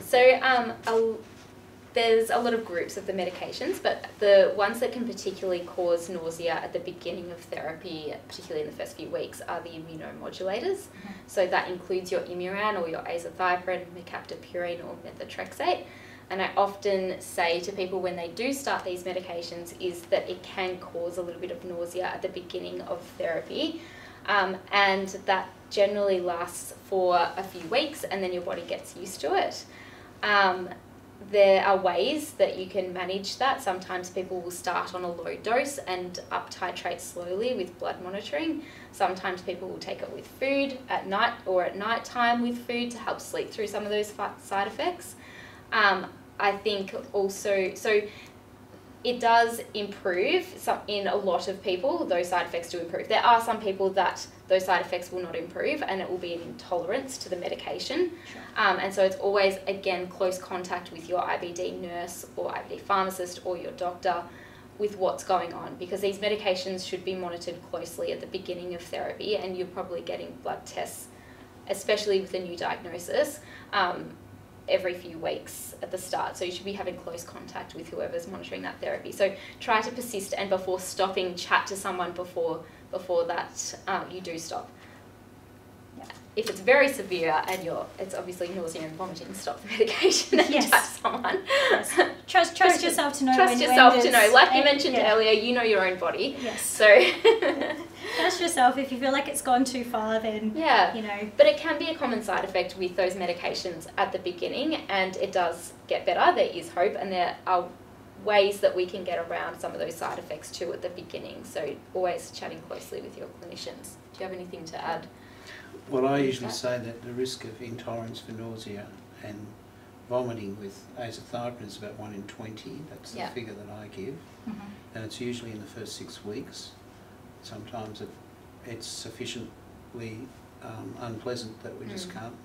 So there's a lot of groups of the medications, but the ones that can particularly cause nausea at the beginning of therapy, particularly in the first few weeks, are the immunomodulators. So that includes your Imuran or your azathioprine, mercaptopurine or methotrexate. And I often say to people when they do start these medications is that it can cause a little bit of nausea at the beginning of therapy, and that generally lasts for a few weeks and then your body gets used to it. There are ways that you can manage that. Sometimes people will start on a low dose and up titrate slowly with blood monitoring. Sometimes people will take it with food at night or at night time with food to help sleep through some of those side effects. I think also, so it does improve in a lot of people. Those side effects do improve. There are some people that those side effects will not improve, and it will be an intolerance to the medication. Sure. And so it's always, again, close contact with your IBD nurse or IBD pharmacist or your doctor with what's going on, because these medications should be monitored closely at the beginning of therapy, and you're probably getting blood tests, especially with a new diagnosis, every few weeks at the start. So you should be having close contact with whoever's monitoring that therapy. So try to persist, and before stopping, chat to someone before that you do stop. Yeah. If it's very severe and it's obviously nausea and vomiting, stop the medication and chat to someone. Yes. Trust yourself to know. Trust yourself to know. Like you mentioned earlier, you know your own body. Yes. So trust yourself. If you feel like it's gone too far, then you know. But it can be a common side effect with those medications at the beginning, and it does get better. There is hope, and there are ways that we can get around some of those side effects too at the beginning. So always chatting closely with your clinicians. Do you have anything to add? Well, I usually say that the risk of intolerance for nausea and vomiting with azathioprine is about 1 in 20. That's the figure that I give. And it's usually in the first 6 weeks. Sometimes it's sufficiently unpleasant that we just can't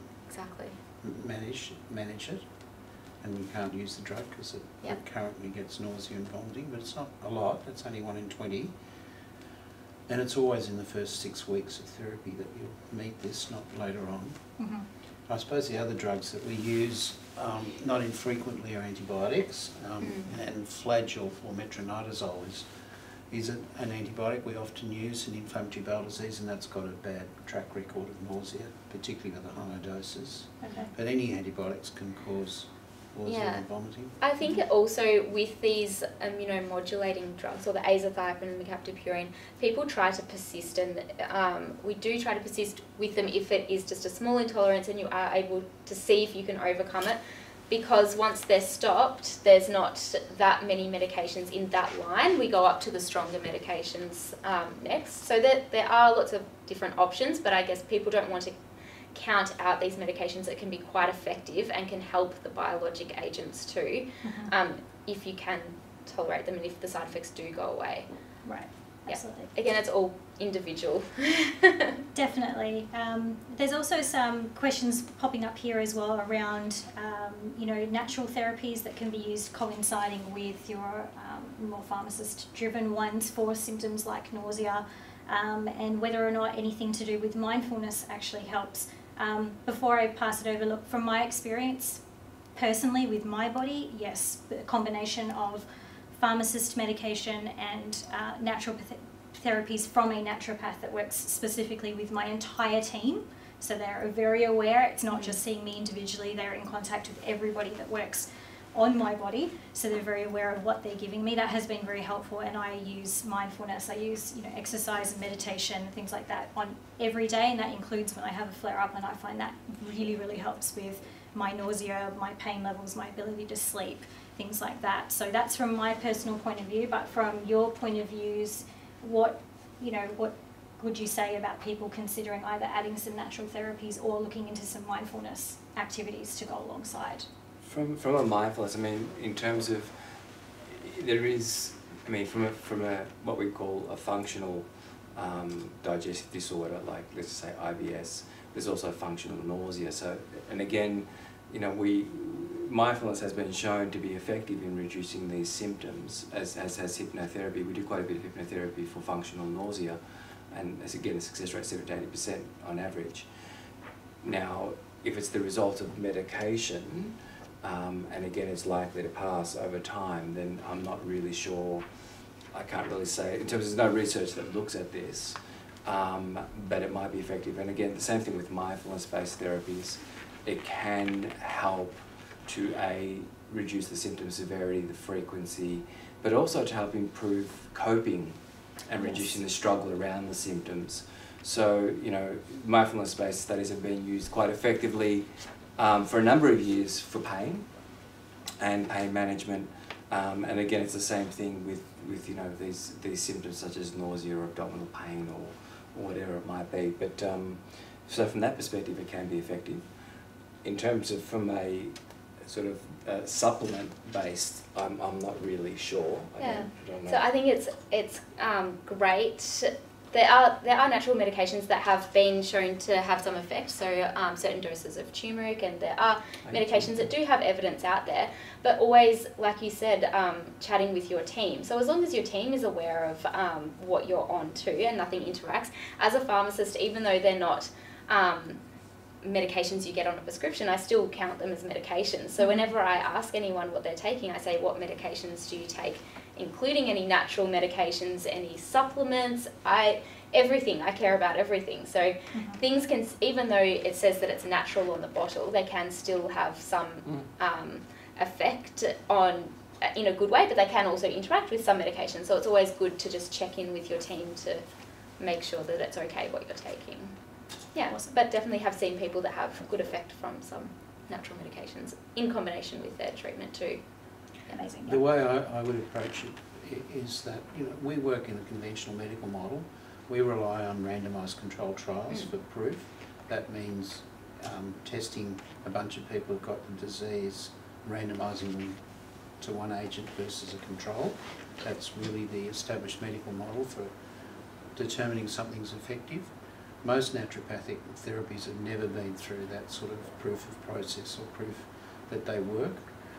manage it. And we can't use the drug because it currently gets nausea and vomiting, but it's not a lot. It's only 1 in 20. And it's always in the first 6 weeks of therapy that you'll meet this, not later on. I suppose the other drugs that we use not infrequently are antibiotics, and Flagyl or metronidazole is an antibiotic we often use in inflammatory bowel disease, and that's got a bad track record of nausea, particularly with the higher doses. But any antibiotics can cause nausea and vomiting. I think also with these immunomodulating drugs, or the azathioprine and mercaptopurine, people try to persist, and we do try to persist with them if it is just a small intolerance and you are able to see if you can overcome it, because once they're stopped, there's not that many medications in that line. We go up to the stronger medications next. So there are lots of different options, but I guess people don't want to count out these medications that can be quite effective and can help the biologic agents too, if you can tolerate them and if the side effects do go away. Right, absolutely. Again, it's all individual. Definitely. There's also some questions popping up here as well around, natural therapies that can be used coinciding with your more pharmacist-driven ones for symptoms like nausea, and whether or not anything to do with mindfulness actually helps. Before I pass it over, look, from my experience personally with my body, yes, the combination of pharmacist medication and naturopathic therapies from a naturopath that works specifically with my entire team. So they're very aware, it's not just seeing me individually, they're in contact with everybody that works on my body, so they're very aware of what they're giving me. That has been very helpful, and I use mindfulness, I use exercise and meditation, things like that on every day, and that includes when I have a flare-up, and I find that really, really helps with my nausea, my pain levels, my ability to sleep, things like that. So that's from my personal point of view, but from your point of views, what would you say about people considering either adding some natural therapies or looking into some mindfulness activities to go alongside? From a mindfulness, in terms of, there is, from a what we call a functional digestive disorder, like let's say IBS, there's also functional nausea. So, and again, mindfulness has been shown to be effective in reducing these symptoms, as has hypnotherapy. We do quite a bit of hypnotherapy for functional nausea, and as again, the success rate is 70 to 80% on average. Now, if it's the result of medication, and again it's likely to pass over time, then I'm not really sure. I can't really say, in terms of there's no research that looks at this, but it might be effective. And again, the same thing with mindfulness-based therapies. It can help to reduce the symptom severity, the frequency, but also to help improve coping and reducing the struggle around the symptoms. So, you know, mindfulness-based studies have been used quite effectively for a number of years for pain and pain management. And again, it's the same thing with you know, these symptoms such as nausea or abdominal pain or whatever it might be. But so from that perspective, it can be effective. In terms of from a sort of supplement based, I'm not really sure. Yeah. I don't know. So I think it's great. There are natural medications that have been shown to have some effect, so certain doses of turmeric, and there are medications that do have evidence out there, but always, like you said, chatting with your team. So as long as your team is aware of what you're on to and nothing interacts, as a pharmacist, even though they're not medications you get on a prescription, I still count them as medications. So whenever I ask anyone what they're taking, I say, what medications do you take? Including any natural medications, any supplements, everything. I care about everything. So things can, even though it says that it's natural on the bottle, they can still have some effect on, in a good way, but they can also interact with some medications. So it's always good to just check in with your team to make sure that it's okay what you're taking. Yeah, awesome. But definitely have seen people that have good effect from some natural medications in combination with their treatment too. Amazing. The way I would approach it is that, you know, we work in a conventional medical model. We rely on randomised controlled trials for proof. That means testing a bunch of people who've got the disease, randomising them to one agent versus a control. That's really the established medical model for determining something's effective. Most naturopathic therapies have never been through that sort of proof of process or proof that they work.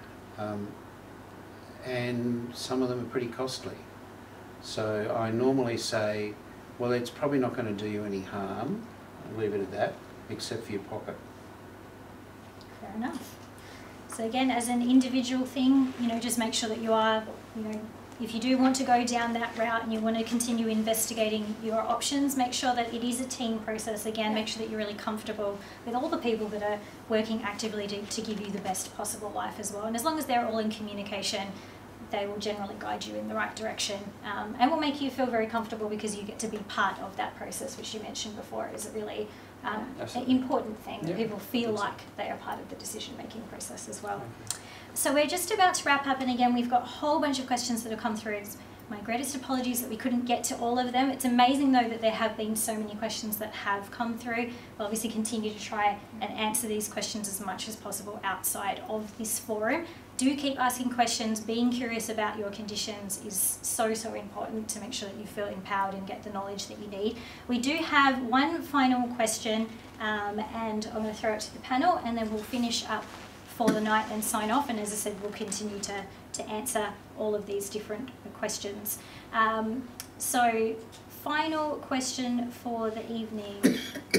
And some of them are pretty costly. So I normally say, well, it's probably not going to do you any harm, I'll leave it at that, except for your pocket. Fair enough. So again, as an individual thing, you know, just make sure that you are, you know, if you do want to go down that route and you want to continue investigating your options, make sure that it is a team process. Again, make sure that you're really comfortable with all the people that are working actively to give you the best possible life as well. And as long as they're all in communication, they will generally guide you in the right direction, and will make you feel very comfortable because you get to be part of that process, which you mentioned before is a really an important thing, that people feel like they are part of the decision-making process as well. So we're just about to wrap up, and again, we've got a whole bunch of questions that have come through. It's my greatest apologies that we couldn't get to all of them. It's amazing though that there have been so many questions that have come through. We'll obviously continue to try and answer these questions as much as possible outside of this forum. Do keep asking questions. Being curious about your conditions is so important to make sure that you feel empowered and get the knowledge that you need. We do have one final question, and I'm going to throw it to the panel, and then we'll finish up for the night and sign off. And as I said, we'll continue to answer all of these different questions. So final question for the evening.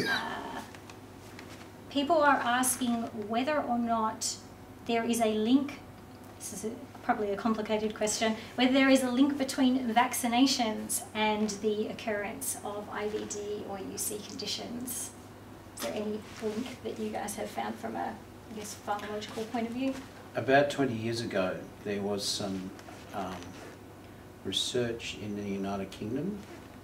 People are asking whether or not there is a link, this is probably a complicated question, whether there is a link between vaccinations and the occurrence of IBD or UC conditions. Is there any link that you guys have found from a, I guess, pharmacological point of view? About 20 years ago, there was some research in the United Kingdom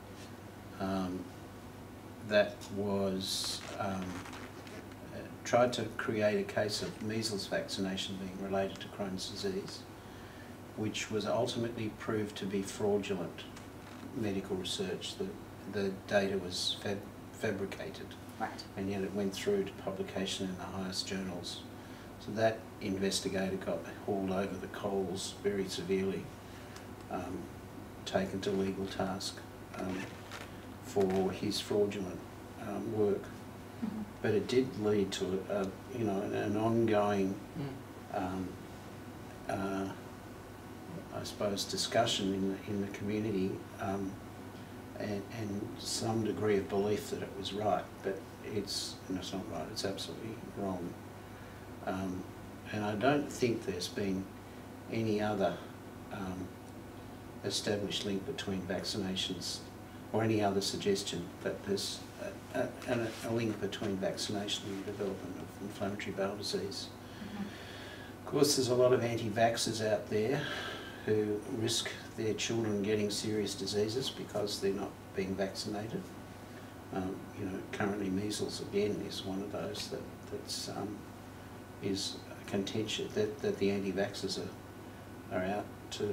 that was tried to create a case of measles vaccination being related to Crohn's disease, which was ultimately proved to be fraudulent medical research. The data was fabricated, right, and yet it went through to publication in the highest journals. So that investigator got hauled over the coals very severely, taken to legal task for his fraudulent work. But it did lead to an ongoing I suppose, discussion in the community, and some degree of belief that it was right, but it's not right, it's absolutely wrong. And I don't think there's been any other established link between vaccinations or any other suggestion that there's a link between vaccination and the development of inflammatory bowel disease. Mm-hmm. Of course, there's a lot of anti-vaxxers out there who risk their children getting serious diseases because they're not being vaccinated. You know, currently measles again is one of those that's is contention that the anti-vaxxers are out to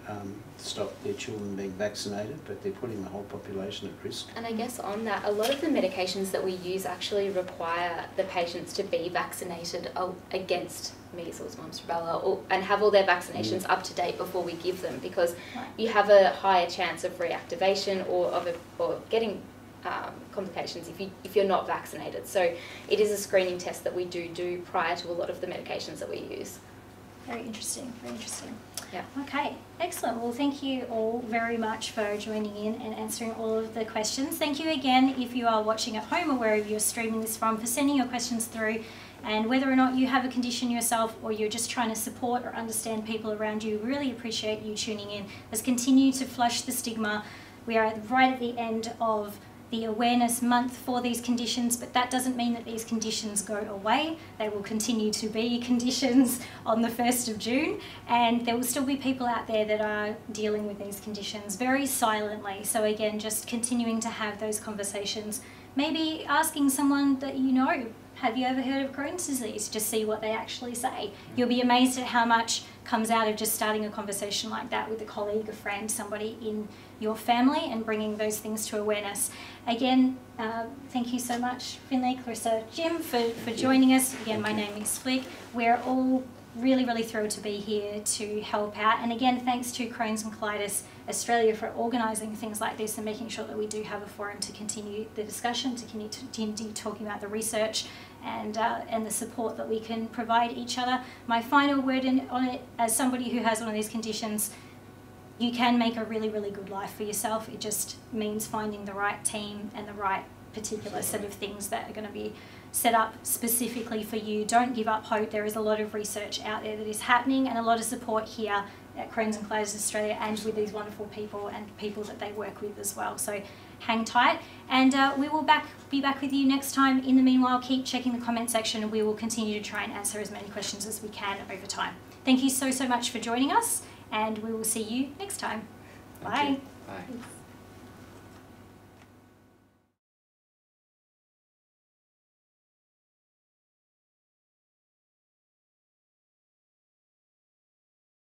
stop their children being vaccinated, but they're putting the whole population at risk. And I guess on that, a lot of the medications that we use actually require the patients to be vaccinated against measles, mumps, rubella, and have all their vaccinations up to date before we give them, because you have a higher chance of reactivation or getting complications if you're not vaccinated. So it is a screening test that we do prior to a lot of the medications that we use. Very interesting, very interesting. Yeah. Okay, excellent. Well, thank you all very much for joining in and answering all of the questions. Thank you again, if you are watching at home or wherever you're streaming this from, for sending your questions through. And whether or not you have a condition yourself or you're just trying to support or understand people around you, really appreciate you tuning in. Let's continue to flush the stigma. We are right at the end of the awareness month for these conditions, but that doesn't mean that these conditions go away. They will continue to be conditions on the 1st of June, and there will still be people out there that are dealing with these conditions very silently. So again, just continuing to have those conversations, maybe asking someone that you know, have you ever heard of Crohn's disease? Just see what they actually say. You'll be amazed at how much comes out of just starting a conversation like that with a colleague, a friend, somebody in your family, and bringing those things to awareness. Again, thank you so much, Finlay, Clarissa, Jim, for joining us. Again, my name is Flick. We're all really, really thrilled to be here to help out. And again, thanks to Crohn's and Colitis Australia for organising things like this and making sure that we do have a forum to continue the discussion, to continue talking about the research and the support that we can provide each other. My final word on it, as somebody who has one of these conditions, you can make a really, really good life for yourself. It just means finding the right team and the right particular set of things that are going to be set up specifically for you. Don't give up hope. There is a lot of research out there that is happening and a lot of support here at Crohn's and Colitis Australia and with these wonderful people and people that they work with as well. So hang tight, and we will be back with you next time. In the meanwhile, keep checking the comment section and we will continue to try and answer as many questions as we can over time. Thank you so much for joining us, and we will see you next time. Bye. Bye.